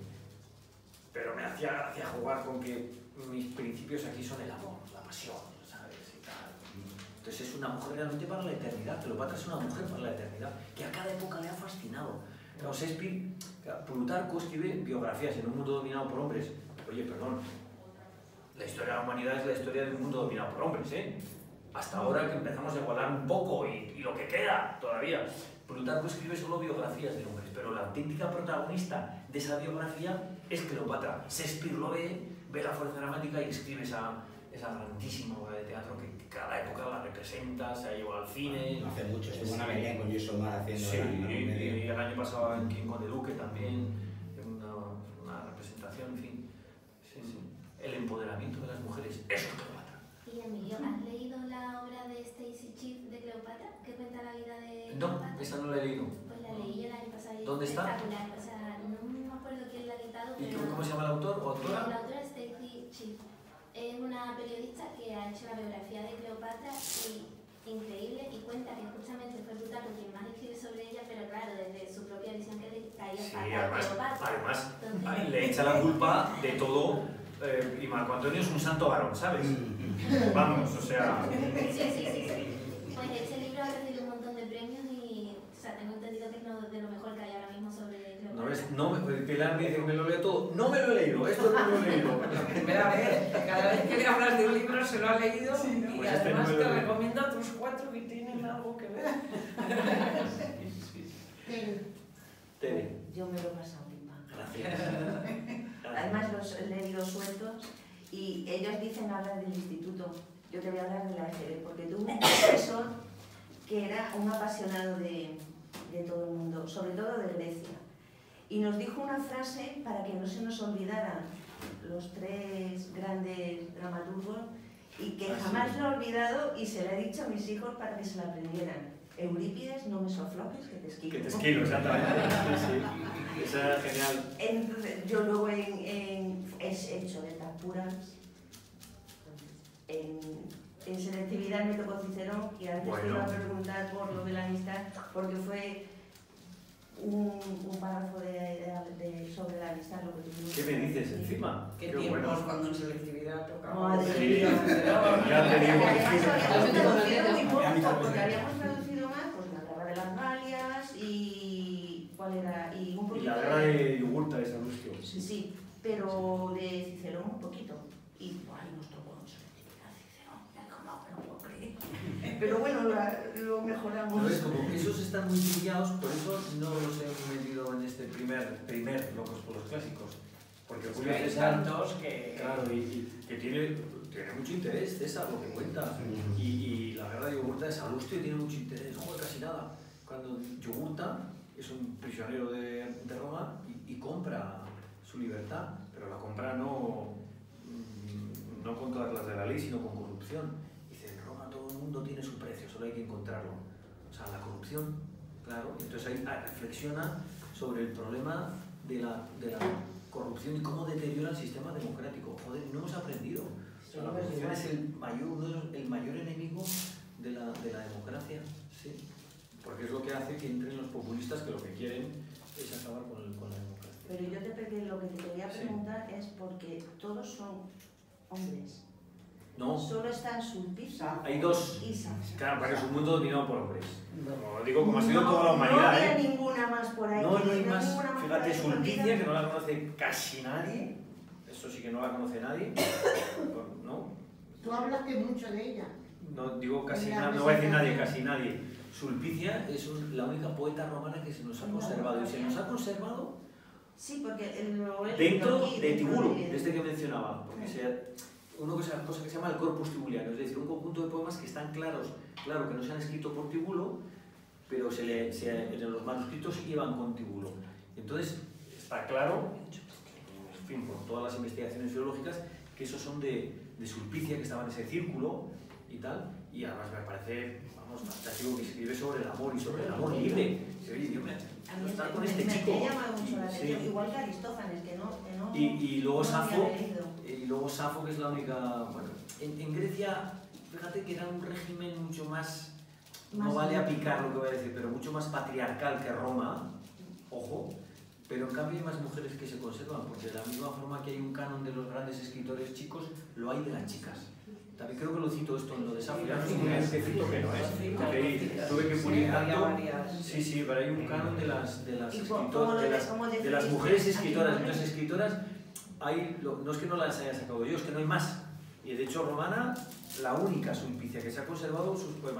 C: Pero me hacía gracia jugar con que mis principios aquí son el amor, la pasión, ¿sabes? Y tal. Entonces es una mujer realmente para la eternidad. Cleopatra es una mujer para la eternidad, que a cada época le ha fascinado. Claro, Shakespeare, Plutarco escribe biografías en un mundo dominado por hombres. Oye, perdón, la historia de la humanidad es la historia de un mundo dominado por hombres, ¿eh? Hasta ahora que empezamos a igualar un poco y, y lo que queda todavía. Plutarco escribe solo biografías de hombres, pero la auténtica protagonista de esa biografía es Cleopatra. Shakespeare lo ve, ve la fuerza dramática y escribe esa, esa grandísima obra de teatro que cada época la representa, se ha llevado al cine.
D: No hace mucho, estuvo una venía con Luis Omar haciendo
C: sí,
D: la, la
C: y el año pasado en King Conde Duque también, una, una representación, en fin. Sí, sí. El empoderamiento de las mujeres, eso es Cleopatra.
I: Y Emilio, ¿has leído la obra de Stacy Chief de Cleopatra? Que cuenta la vida de
C: No,
I: Cleopatra.
C: esa no la he leído.
I: Pues la leí el año pasado y
C: ¿Dónde
I: es
C: está?
I: espectacular. O sea, no me acuerdo quién la ha editado,
C: ¿Y
I: pero...
C: cómo se llama el autor o autora?
I: La autora es Stacy Chief. Es una periodista que ha hecho la biografía de Cleopatra y increíble, y cuenta que justamente fue Plutarco quien más escribe sobre ella, pero claro, desde su propia visión que le caía
C: Sí,
I: fatal
C: además,
I: Cleopatra.
C: además
I: Entonces,
C: le echa la culpa de todo, eh, y Marco Antonio es un santo varón, ¿sabes? Vamos, o sea...
I: sí, sí, sí, sí. Pues este libro ha recibido un montón de premios y, o sea, tengo entendido que es lo- de lo mejor que hay ahora mismo sobre Cleopatra.
C: No ves, no, me- Pilar me dice que me lo leo todo. No me lo he leído, esto no me lo he leído.
A: La primera vez, cada vez que me hablas de un libro se lo ha leído y
C: Pues este
A: además
C: no me lo
A: te
C: leo.
A: recomiendo otros cuatro que tienen algo que ver.
C: Tere,
E: Yo me lo he pasado pipa.
C: gracias.
E: Además los he leído sueltos y ellos dicen hablar del instituto. Yo te voy a hablar de la E G B, porque tuve un profesor que era un apasionado de, de todo el mundo, sobre todo de Grecia. Y nos dijo una frase para que no se nos olvidaran los tres grandes dramaturgos y que
C: Ah, sí.
E: jamás lo he olvidado y se la he dicho a mis hijos para que se la aprendieran. Eurípides, no me sofloques, que te esquivo.
C: Que te esquilo, exactamente. Sí, sí. Esa era genial.
E: Entonces, yo luego en, en, he hecho letras puras, en, en selectividad me tocó Cicerón, y antes
C: Bueno.
E: te iba a preguntar por lo de la amistad, porque fue un, un párrafo de, de- de- sobre la amistad, lo que tuvimos.
C: ¿Qué me dices encima?
A: ¿Qué,
C: Qué
A: tiempos
C: bueno.
A: cuando en selectividad tocaba?
E: Madre
C: Sí,
E: mía.
C: ya te digo.
E: Además habíamos traducido muy
D: A mí
E: poco,
D: también.
E: porque habíamos traducido más pues la guerra de las Galias y ¿cuál era? Y un
C: Y
E: poquito
C: la guerra de Yugurta de Salustio.
E: Sí, sí, pero de Cicerón un poquito. Y ay, nos tocó en selectividad Cicerón, ya no, no lo puedo creer. Pero bueno, lo, lo mejoramos.
C: ¿Sabes? Como esos están muy pillados, por eso no los he metido en este primer, primer Locos por los Clásicos. Porque
A: Es que
C: Julio
A: hay
C: César,
A: tantos que...
C: claro, y, y que tiene, tiene mucho interés, César, lo que cuenta. Y, y la guerra de Yugurta de Salustio tiene mucho interés, joder, casi nada. Cuando Yugurta es un prisionero de, de Roma y, y compra su libertad, pero la compra no, mm, no con todas las de la ley, sino con corrupción. Dice, en Roma todo el mundo tiene su precio, solo hay que encontrarlo. O sea, la corrupción, claro. Entonces ahí ah, reflexiona sobre el problema de la, de la corrupción y cómo deteriora el sistema democrático. Joder, no hemos aprendido. O sea, la corrupción es el mayor, uno de los- el mayor enemigo de la, de la democracia, ¿sí? Porque es lo que hace que entren los populistas que lo que quieren es acabar con, el- con la democracia.
E: Pero yo te pegué, lo que te quería
C: Sí.
E: preguntar es porque todos son hombres.
C: No,
E: Solo están Sulpicia
C: hay dos.
E: y Sansa.
C: Claro, porque es un mundo dominado por hombres. Como digo, como ha sido toda la humanidad,
E: no había
C: ¿eh?
E: ninguna más por ahí.
C: No, no hay más.
E: ninguna por
C: Fíjate,
E: ahí
C: Sulpicia,
E: escondida.
C: que no la conoce casi nadie. Eso sí que no la conoce nadie. ¿No?
B: Tú hablas que mucho de ella.
C: No digo casi
B: En la
C: nadie, no voy a decir nadie,
B: presentación.
C: casi nadie. Sulpicia es un- la única poeta romana que se nos ha
E: No,
C: conservado. Y se
E: no.
C: nos ha conservado
E: Sí, porque el, lo he leído
C: dentro
E: aquí,
C: de
E: dentro
C: Tibulo,
E: de-
C: de este que mencionaba. Porque se, uno que se, cosa que se llama el corpus tibuliano, es decir, un conjunto de poemas que están claros, claro que no se han escrito por Tibulo, pero se le, se, en los manuscritos iban con Tibulo. Entonces, está claro, en fin, por todas las investigaciones filológicas, que esos son de, de Sulpicia, que estaba en ese círculo y tal, y además me parece, vamos, fantástico que escribe sobre el amor y sobre el amor libre. Sí, oye, Dios mío,
E: A mí
C: estar
E: me,
C: con
E: me-
C: este
E: me
C: chico.
E: ha llamado mucho la
C: Sí.
E: atención, igual que Aristófanes, que no, que no,
C: Y, y luego
E: no había
C: Safo,
E: leído.
C: y luego Safo, que es la única. Bueno, en, en Grecia, fíjate que era un régimen mucho más. No
E: Más
C: vale a
E: bien.
C: picar lo que voy a decir, pero mucho más patriarcal que Roma, ojo. Pero en cambio hay más mujeres que se conservan, porque de la misma forma que hay un canon de los grandes escritores chicos, lo hay de las chicas. También creo que lo cito esto en lo de Safo, ya no es un que cito que no es, porque ahí tuve que pulir
A: había
C: tanto.
A: varias.
C: Sí, sí, pero hay un canon de las, de las
E: ¿Y cómo-
C: escritoras,
E: cómo lo
C: de
E: de-
C: las,
E: cómo
C: de las
E: definiste
C: mujeres
E: a
C: escritoras.
E: Simone?
C: Entonces, escritoras, hay, lo- no es que no las haya sacado yo, es que no hay más. Y de hecho, Romana, la única Sulpicia que se ha conservado sus poemas.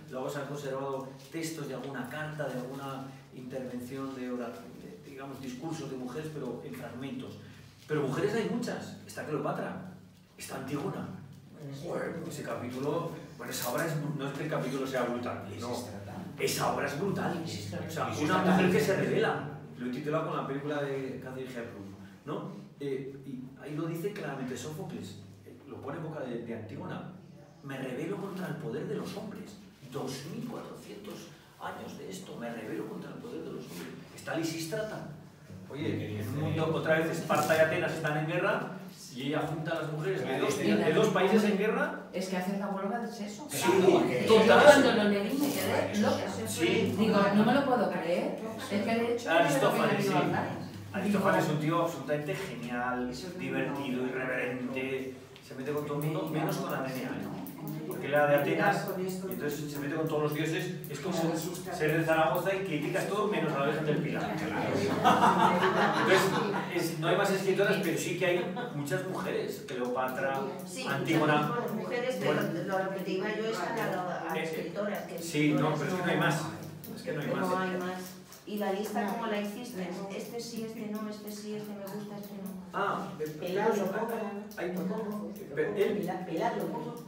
C: luego se han conservado textos de alguna carta, de alguna intervención de, de digamos, discursos de mujeres, pero en fragmentos. Pero mujeres hay muchas. Está Cleopatra, está Antígona. Bueno, ese capítulo, bueno, esa obra es, no es que el capítulo sea brutal, no. Esa obra es brutal. O sea, una mujer que se revela. Lo he titulado con la película de Catherine Hepburn, ¿no? Eh, y ahí lo dice claramente Sófocles, eh, lo pone en boca de, de Antígona. Me rebelo contra el poder de los hombres. dos mil cuatrocientos años de esto, me rebelo contra el poder de los hombres. Está Lisístrata. Oye, en un mundo, otra vez Esparta y Atenas están en guerra y ella junta a las mujeres de dos, de dos países en guerra.
J: Es que hacer la huelga de sexo.
C: Sí,
J: total. Cuando lo leí me quedé loca.
C: Sí.
J: Digo, no me lo puedo creer. Es que de hecho...
C: Aristófanes, sí. Aristófanes es un tío absolutamente genial, divertido, irreverente. Se mete con todo el mundo, menos con Atenea, ¿no? Porque él era de Atenas y entonces se mete con todos los dioses. Es como ser de Zaragoza y criticas todo menos a la Virgen del Pilar. Entonces, es, no hay más escritoras, pero sí que hay muchas mujeres. Cleopatra,
E: sí,
J: Antígona.
E: Mujeres, pero bueno, lo que te iba yo es a, la, a escritoras. Que
C: sí, no, pero es que no hay más. Es que no hay más.
E: No hay más. ¿Y la lista cómo la hiciste? Este sí, este no, este sí, este me gusta, este no.
C: Ah,
E: pelarlo un poco.
C: Hay un poco.
E: Pelarlo un poco.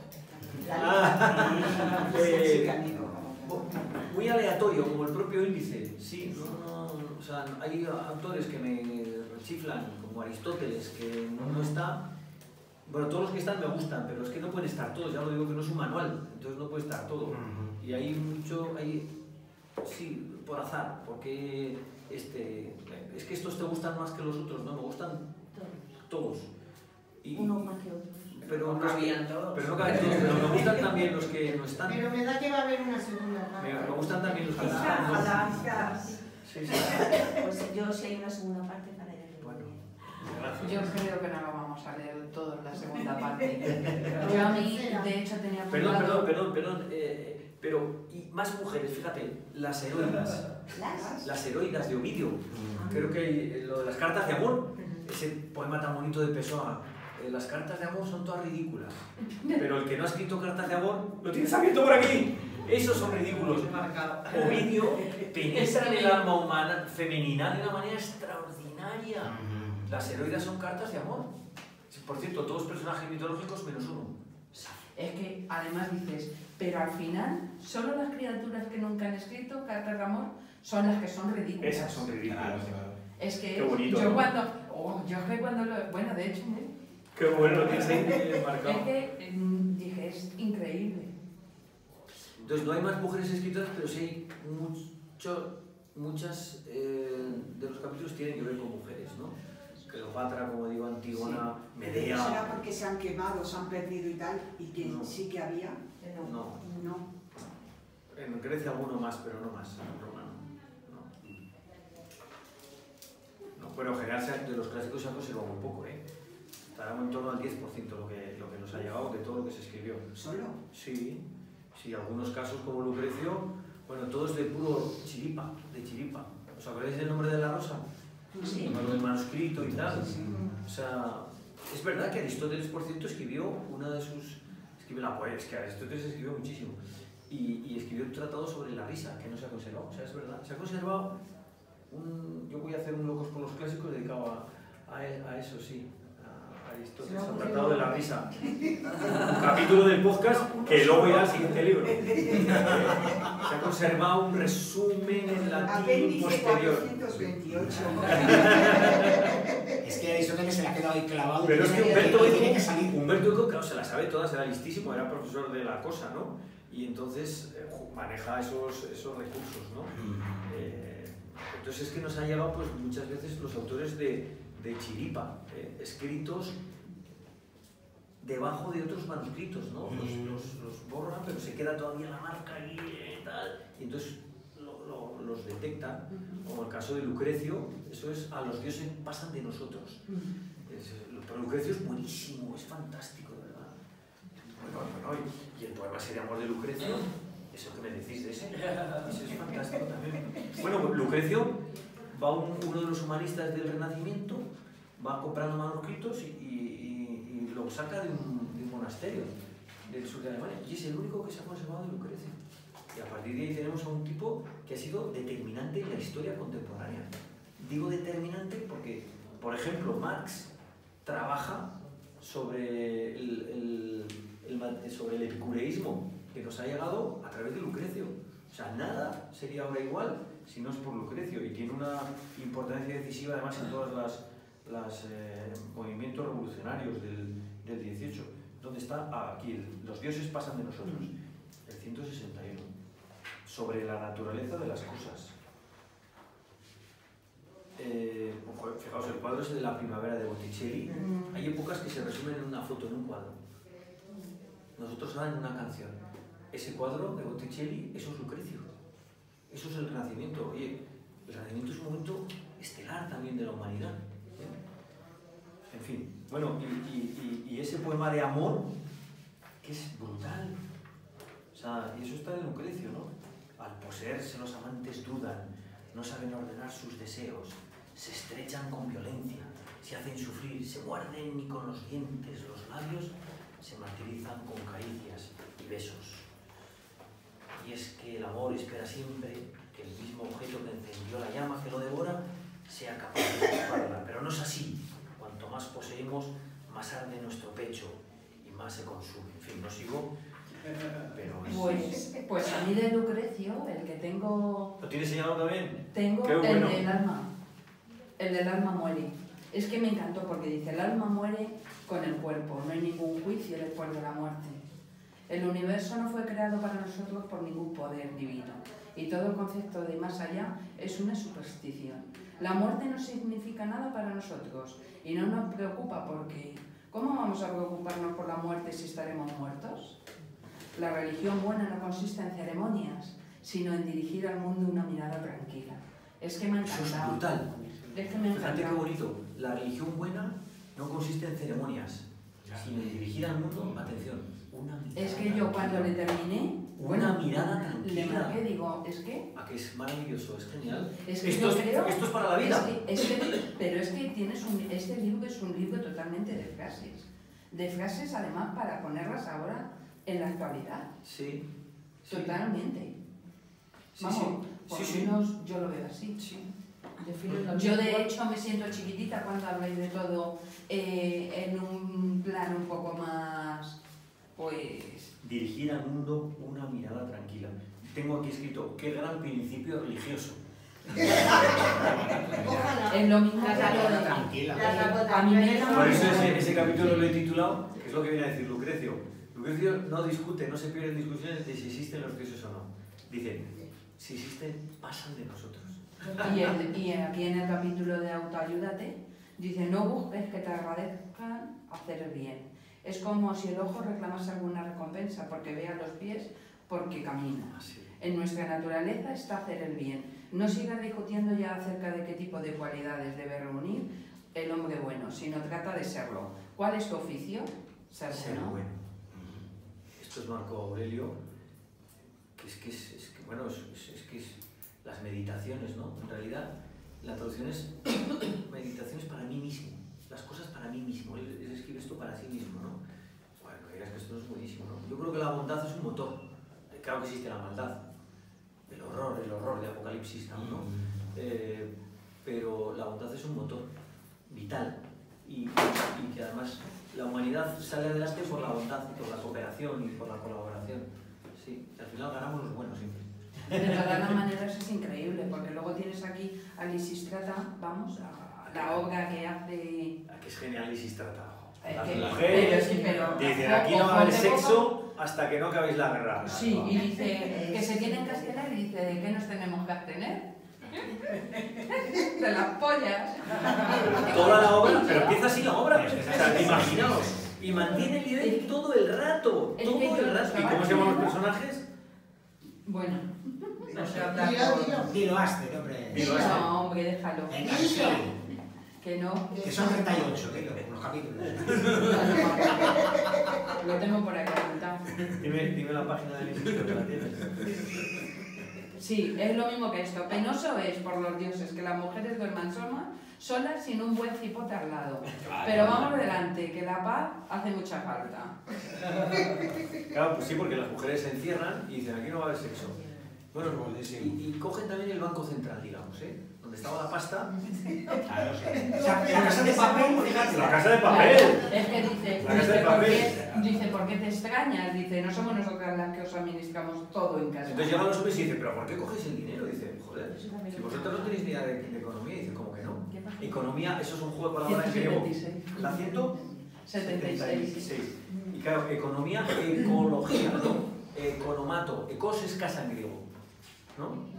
C: Ah, eh, muy aleatorio, como el propio índice. Sí, no, no, o sea, hay autores que me chiflan, como Aristóteles, que no, no está. Bueno, todos los que están me gustan, pero es que no pueden estar todos, ya lo digo que no es un manual, entonces no puede estar todo. Y hay mucho, hay, sí, por azar, porque este, es que estos te gustan más que los otros, ¿no? Me gustan todos. Y,
E: uno más que otro.
C: Pero no
A: cabían todos.
C: Pero no cabían todos, pero me gustan también los que no están.
B: Pero me da que va a haber una segunda parte.
C: Me, me gustan también los que no están. Sí, sí.
E: Pues yo si hay una segunda parte para leer.
C: Bueno, gracias.
J: Yo creo que no lo vamos a leer todo en la segunda parte. Yo a mí, de hecho, tenía
C: Perdón, perdón, perdón, perdón. Eh, pero, y más mujeres, fíjate, las heroínas.
E: ¿Las?
C: Las heroínas de Ovidio. Creo que lo de las cartas de amor, ese poema tan bonito de Pessoa. Las cartas de amor son todas ridículas, pero el que no ha escrito cartas de amor lo tienes abierto por aquí. Esos son ridículos. Ovidio penetra en el alma humana femenina de una manera extraordinaria. Las heroínas son cartas de amor. Por cierto, todos personajes mitológicos menos uno.
J: Es que además dices, pero al final solo las criaturas que nunca han escrito cartas de amor son las que son ridículas.
C: Esas son ridículas.
J: Es que
C: qué bonito,
J: yo
C: ¿no?
J: cuando, oh, yo que cuando lo, bueno, de hecho, ¿eh?
C: Qué bueno, lo tienes ahí marcado.
J: Es que mm, dije, es increíble.
C: Entonces no hay más mujeres escritoras, pero sí hay mucho, muchas eh, de los capítulos tienen que ver con mujeres, ¿no? Cleopatra, como digo, Antígona, sí. Medea.
H: ¿Será porque se han quemado, se han perdido y tal? ¿Y que
C: no.
H: sí que había?
C: No.
H: No.
C: En Grecia alguno más, pero no más. En Roma no. No. No, pero en general de los clásicos se ha conservado muy poco, ¿eh? Estará en torno al diez por ciento lo que, lo que nos ha llegado de todo lo que se escribió.
H: ¿Solo?
C: Sí, sí, algunos casos como Lucrecio, bueno, todo es de puro chiripa, de chiripa. ¿Os acordáis del nombre de la rosa?
E: Sí.
C: Lo del manuscrito y tal. O sea, es verdad que Aristóteles, por cierto, escribió una de sus... Escribió la poesía, es que Aristóteles escribió muchísimo. Y, y escribió un tratado sobre la risa, que no se ha conservado. O sea, es verdad, se ha conservado un... Yo voy a hacer un Locos por los Clásicos dedicado a, a, a eso, sí. Aristóteles, el tratado de la risa. Un capítulo del podcast que luego irá al siguiente libro. Se ha conservado un resumen en latín posterior.
H: cuatrocientos veintiocho.
D: Es que Aristóteles se le ha quedado ahí clavado.
C: Pero es que Humberto
D: tiene que
C: Eco,
D: salir.
C: Humberto Eco, claro, se la sabe todas, era listísimo, era profesor de la cosa, ¿no? Y entonces eh, maneja esos, esos recursos, ¿no? Eh, entonces es que nos han llegado pues muchas veces los autores de de chiripa, eh, escritos debajo de otros manuscritos, ¿no? Los, los, los borran, pero se queda todavía la marca ahí y tal, y entonces lo, lo, los detectan, como el caso de Lucrecio, eso es, a los dioses pasan de nosotros. Es, pero Lucrecio es buenísimo, es fantástico, de verdad. Bueno, bueno, y el poema ese de amor de Lucrecio, eso que me decís de ese, eso es fantástico también. Bueno, Lucrecio va un, uno de los humanistas del Renacimiento, va comprando manuscritos y, y, y lo saca de un, de un monasterio del sur de Alemania, y es el único que se ha conservado de Lucrecio. Y a partir de ahí tenemos a un tipo que ha sido determinante en la historia contemporánea. Digo determinante porque, por ejemplo, Marx trabaja sobre el, el, el, sobre el epicureísmo que nos ha llegado a través de Lucrecio. O sea, nada sería ahora igual si no es por Lucrecio, y tiene una importancia decisiva además en todos los las, eh, movimientos revolucionarios del, del dieciocho. ¿Dónde está? Ah, aquí, el, los dioses pasan de nosotros, el ciento sesenta y uno, sobre la naturaleza de las cosas. Eh, fijaos, el cuadro es de la primavera de Botticelli. Hay épocas que se resumen en una foto, en un cuadro. Nosotros ahora en una canción. Ese cuadro de Botticelli, eso es Lucrecio. Eso es el Renacimiento. Oye, el Renacimiento es un momento estelar también de la humanidad. ¿Eh? En fin, bueno, y, y, y, y ese poema de amor, que es brutal. O sea, y eso está en Lucrecio, ¿no? Al poseerse los amantes dudan, no saben ordenar sus deseos, se estrechan con violencia, se hacen sufrir, se muerden y con los dientes los labios se martirizan con caricias y besos. Y es que el amor espera siempre que el mismo objeto que encendió la llama que lo devora sea capaz de ocuparla, pero no es así. Cuanto más poseemos, más arde nuestro pecho y más se consume. En fin, no sigo, pero es...
J: Pues, pues a mí de Lucrecio, el que tengo...
C: ¿Lo tienes señalado también?
J: Tengo
C: Qué
J: el
C: bueno.
J: del alma. El del alma muere. Es que me encantó porque dice, el alma muere con el cuerpo, no hay ningún juicio después de la muerte. El universo no fue creado para nosotros por ningún poder divino, y todo el concepto de más allá es una superstición. La muerte no significa nada para nosotros y no nos preocupa porque ¿cómo vamos a preocuparnos por la muerte si estaremos muertos? La religión buena no consiste en ceremonias, sino en dirigir al mundo una mirada tranquila. Es que me ha encantado.
C: Eso es brutal.
J: Es que me ha
C: Fíjate qué
J: encantado.
C: bonito. La religión buena no consiste en ceremonias, sino en dirigir al mundo, atención, una mirada.
J: Es que yo cuando le terminé,
C: Una
J: bueno,
C: mirada
J: le
C: tranquila.
J: marqué, digo, es que...
C: ¿A que es maravilloso? Es genial.
J: Es que
C: esto,
J: yo
C: es,
J: creo,
C: esto es para la vida.
J: Es que, es que, pero es que tienes un, este libro es un libro totalmente de frases. De frases además para ponerlas ahora en la actualidad.
C: Sí. sí.
J: Totalmente.
C: Sí,
J: Vamos,
C: sí.
J: por
C: Sí,
J: lo
C: sí.
J: menos yo lo veo así.
C: Sí.
J: Yo de hecho me siento chiquitita cuando habláis de todo eh, en un plano un poco más, pues...
C: Dirigir al mundo una mirada tranquila. Tengo aquí escrito, qué gran principio religioso.
B: Ojalá.
J: Es lo mismo
D: La
J: que
D: mirada
J: lo de-
D: tranquila.
J: A mí me
C: Por eso ese, ese capítulo lo he titulado, que es lo que viene a decir Lucrecio. Lucrecio no discute, no se pierde en discusiones de si existen los dioses o no. Dice, si existen, pasan de nosotros.
J: Y, el- y aquí en el capítulo de Autoayúdate dice, no busques que te agradezcan hacer el bien. Es como si el ojo reclamase alguna recompensa porque ve a los pies porque camina.
C: Así.
J: En nuestra naturaleza está hacer el bien. No sigas discutiendo ya acerca de qué tipo de cualidades debe reunir el hombre bueno, sino trata de serlo. ¿Cuál es tu oficio? Ser
C: Ser
J: bueno.
C: bueno. Esto es Marco Aurelio, que es que es, es que, bueno, es, es- es que es las meditaciones, ¿no? En realidad, la traducción es meditaciones para mí mismo, las cosas para mí mismo. Él, él escribe esto para sí mismo, ¿no? Bueno, no digas que esto no es buenísimo, ¿no? Yo creo que la bondad es un motor. Claro que existe la maldad, el horror, el horror de Apocalipsis, ¿no? Eh, pero la bondad es un motor vital y, y que además la humanidad sale adelante por la bondad, por la cooperación y por la colaboración. Sí, y al final ganamos los buenos siempre.
J: De todas las maneras es increíble, porque luego tienes aquí a Lisístrata, vamos, a la obra que hace...
C: Ah, que es genial Lisístrata.
J: Eh,
C: Las
J: que-
C: mujeres
J: pero sí, pero-
C: dicen,
J: ojo,
C: aquí no va a
J: ojo
C: haber
J: de
C: sexo hasta que no acabéis la guerra.
J: Sí, y dice que se tienen que abstener y dice, ¿de qué nos tenemos que abstener? De las pollas.
C: Toda la obra, pero empieza así la obra. O sea, imaginaos. Y mantiene el nivel todo el rato.
J: Es
C: Todo
J: que yo
C: el rato. ¿Y cómo se llaman los personajes?
J: Bueno, no sé
B: Dilo, dilo.
D: Dilo, Aster, hombre.
C: Dilo,
J: no, hombre, déjalo.
D: Venga, sí.
J: Que no.
D: Que son treinta y ocho, dilo, los capítulos.
J: Lo tengo por aquí apuntado.
C: Dime, dime la página del instituto que la tienes.
J: Sí, es lo mismo que esto. Penoso es, por los dioses, que las mujeres duerman solas, solas sin un buen cipote al lado. Pero vamos adelante, que la paz hace mucha falta.
C: Claro, pues sí, porque las mujeres se encierran y dicen, aquí no va a haber sexo. Bueno, y, y cogen también el Banco Central, digamos, ¿eh? Donde estaba la pasta.
D: Claro, sí. O sea, la casa de papel, fíjate.
C: La casa de papel.
J: Claro, es que dice,
C: La casa
J: dice,
C: de
J: ¿por
C: papel.
J: qué, dice, ¿por qué te extrañas? Dice, no somos nosotras las que os administramos todo en casa.
C: Entonces llegan los hombres y dicen, ¿pero por qué cogéis el dinero? Dice, joder, si vosotros no tenéis ni idea de, de economía. Dice, ¿cómo que no? Economía, eso es un juego de palabras en griego. ¿La ciento
J: setenta y seis.
C: Y claro, economía, ecología, ¿no? Economato. Ecos es casa en griego, ¿no?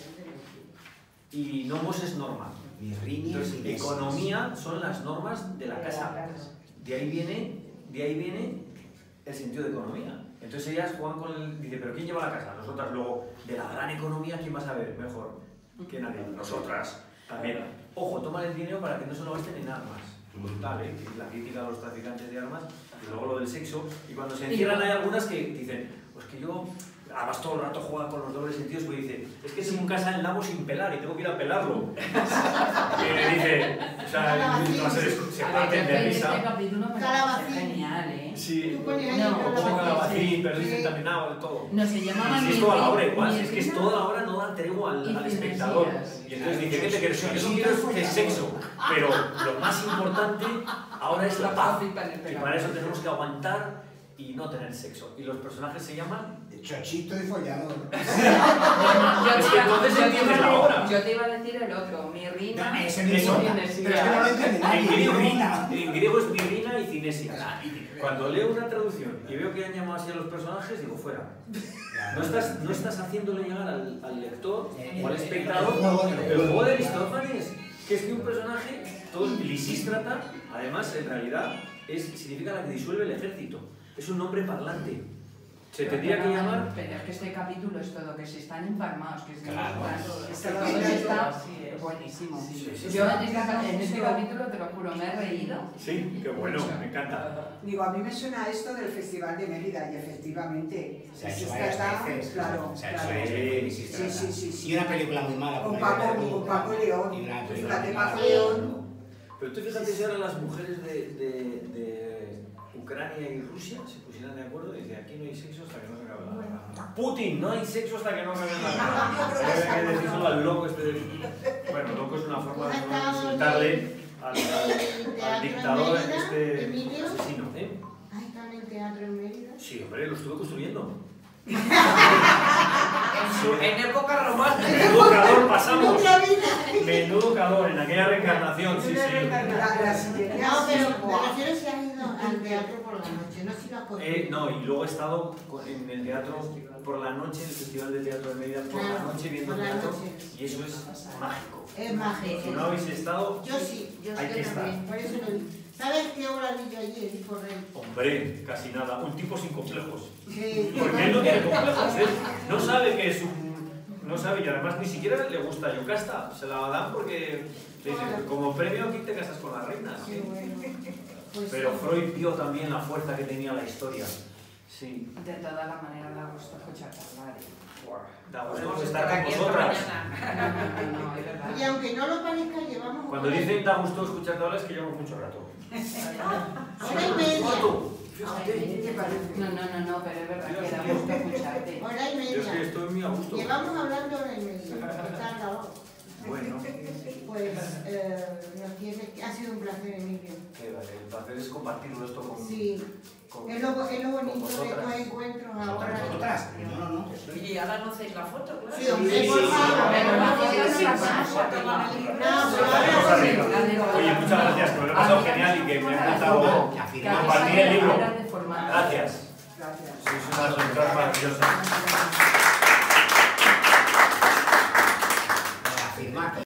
C: Y nomos es norma. Entonces, economía son las normas de la casa. De ahí viene, de ahí viene el sentido de economía. Entonces ellas juegan con el... Dice, ¿pero quién lleva la casa? Nosotras. Luego, de la gran economía, ¿quién va a saber mejor que nadie? Nosotras. También. Ojo, toman el dinero para que no se lo gasten en armas. Brutal, ¿eh? La crítica a los traficantes de armas y luego lo del sexo. Y cuando se encierran hay algunas que dicen, pues que yo... Además todo el rato juega con los dobles sentidos, pues dice, es que tengo un casa en nabo sin pelar y tengo que ir a pelarlo. Y le dice, o sea, se, se parten de risa.
J: Este capítulo me parece genial, ¿eh?
C: Sí,
J: no,
C: como calabacín, perdiz
J: sí.
C: entaminado, todo.
J: No, se llama
C: Si es toda la obra igual, si es que es toda la obra no da tregua al, al espectador. Y entonces dice, ¿qué te quieres? Yo no quiero que es sexo, pero lo más importante ahora es la paz. Y para eso tenemos que aguantar y no tener sexo. Y los personajes se llaman...
D: Chochito y follador.
J: Yo
C: Es que entonces entiendes la obra.
J: Yo te iba a decir el otro, Mirrina
D: No,
J: y
D: ese mismo.
J: Cinesia.
D: Pero es que no lo entiende nadie.
C: En griego,
D: Mirrina.
C: en griego es mirrina y cinesia. Cuando leo una traducción y veo que han llamado así a los personajes, digo, fuera. No estás, no estás haciéndole llegar al, al lector o al espectador el juego de Aristófanes, que es que un personaje, todo Lisístrata, además, en realidad, es, significa la que disuelve el ejército. Es un nombre parlante. Se tendría que llamar...
J: Pero es que este capítulo es todo, que se están empalmados, que es que
C: Claro.
J: es que todo está buenísimo. Yo en, esta, en este capítulo, te lo juro, me he reído.
C: Sí, qué bueno, me encanta.
H: Digo, a mí me suena esto del Festival de Mérida y efectivamente
D: Se ha hecho
H: Lisístrata,
D: varias veces.
H: claro,
D: Se ha hecho
H: claro.
D: varias veces
H: Sí,
D: Lisístrata.
H: sí, sí, sí.
D: Y una película muy mala.
H: Con
D: como
H: Paco,
D: Libertad.
H: con Paco León.
D: Y una película
H: Fíjate,
D: muy
H: Paco
D: mala.
H: León.
C: Pero tú fíjate si ahora las mujeres de, de, de Ucrania y Rusia se pusieran de acuerdo y dicen, aquí no hay sexo hasta que no se acabe la guerra. Putin, no hay sexo hasta que no acabe la guerra. Hay que decírselo al loco este de... Bueno, loco es una forma de no insultarle al, al, al dictador este asesino, ¿eh?
B: ¿Has estado en el teatro en Mérida?
C: Sí, hombre, lo estuve construyendo.
A: En época romántica.
C: Menudo calor pasamos. Menudo calor en aquella reencarnación, sí, sí.
B: No, pero me refiero si has ido al teatro por la noche, no si lo has cogido.
C: Eh, no, y luego he estado con- en el teatro por la noche, en el Festival de Teatro de Mérida, por la
B: Claro,
C: noche viendo
B: por la
C: teatro,
B: noche.
C: y eso es mágico.
B: Es mágico.
C: Si no habéis estado,
B: Yo sí, yo
C: hay
B: sí
C: que
B: que
C: estar.
B: también, por eso lo vi. ¿Sabes qué obra vi yo allí? El hijo rey.
C: Hombre, casi nada. Un tipo sin complejos.
B: Sí.
C: Porque él no tiene complejos, él no sabe que es un... No sabe, y además ni siquiera le gusta Yocasta. Se la dan porque le dicen, como premio aquí te casas con la reina.
B: Qué bueno. Pues
C: Pero
B: sí.
C: Freud vio también la fuerza que tenía la historia. Sí.
J: De todas las maneras, da gusto escucharte hablar.
C: Da
A: Podemos
C: gusto
A: estar
C: estar con
A: aquí hasta
C: vosotras.
A: mañana.
J: No, no, no, es verdad.
B: Y aunque no lo parezca, llevamos...
C: Cuando dicen da gusto escucharte hablar es que llevamos mucho rato.
B: hora y media.
C: Fíjate.
H: ¿Qué parece?
J: No, no, no, no, pero es verdad que da gusto escucharte.
B: Hora y
C: Yo es que
B: media.
C: estoy muy a gusto.
B: Llevamos hablando hora y media. Está acabado.
C: Bueno,
B: Pues eh, nos tiene, ha sido un placer, Emilio.
C: que vale, el placer es compartirlo esto con,
B: Sí,
C: con,
B: es lo, es lo
C: con
B: bonito de
C: vosotras.
B: estos encuentros ahora.
D: ¿Vosotras? No, no, no.
A: Oye, ¿y ahora no hacéis la foto? Claro.
B: Sí, hombre,
C: Sí,
B: por
C: sí, sí.
B: favor.
J: Pero la foto
B: Sí,
J: sí
B: sí,
J: la
B: sí.
J: pasa.
B: No, pero
C: Vamos
B: ahora sí.
C: arriba. Oye, muchas gracias, que me lo he pasado genial y que me ha encantado
D: Que
C: compartir el libro.
J: Era de formato.
C: Gracias.
H: Gracias.
C: Sois unas letras maravillosas.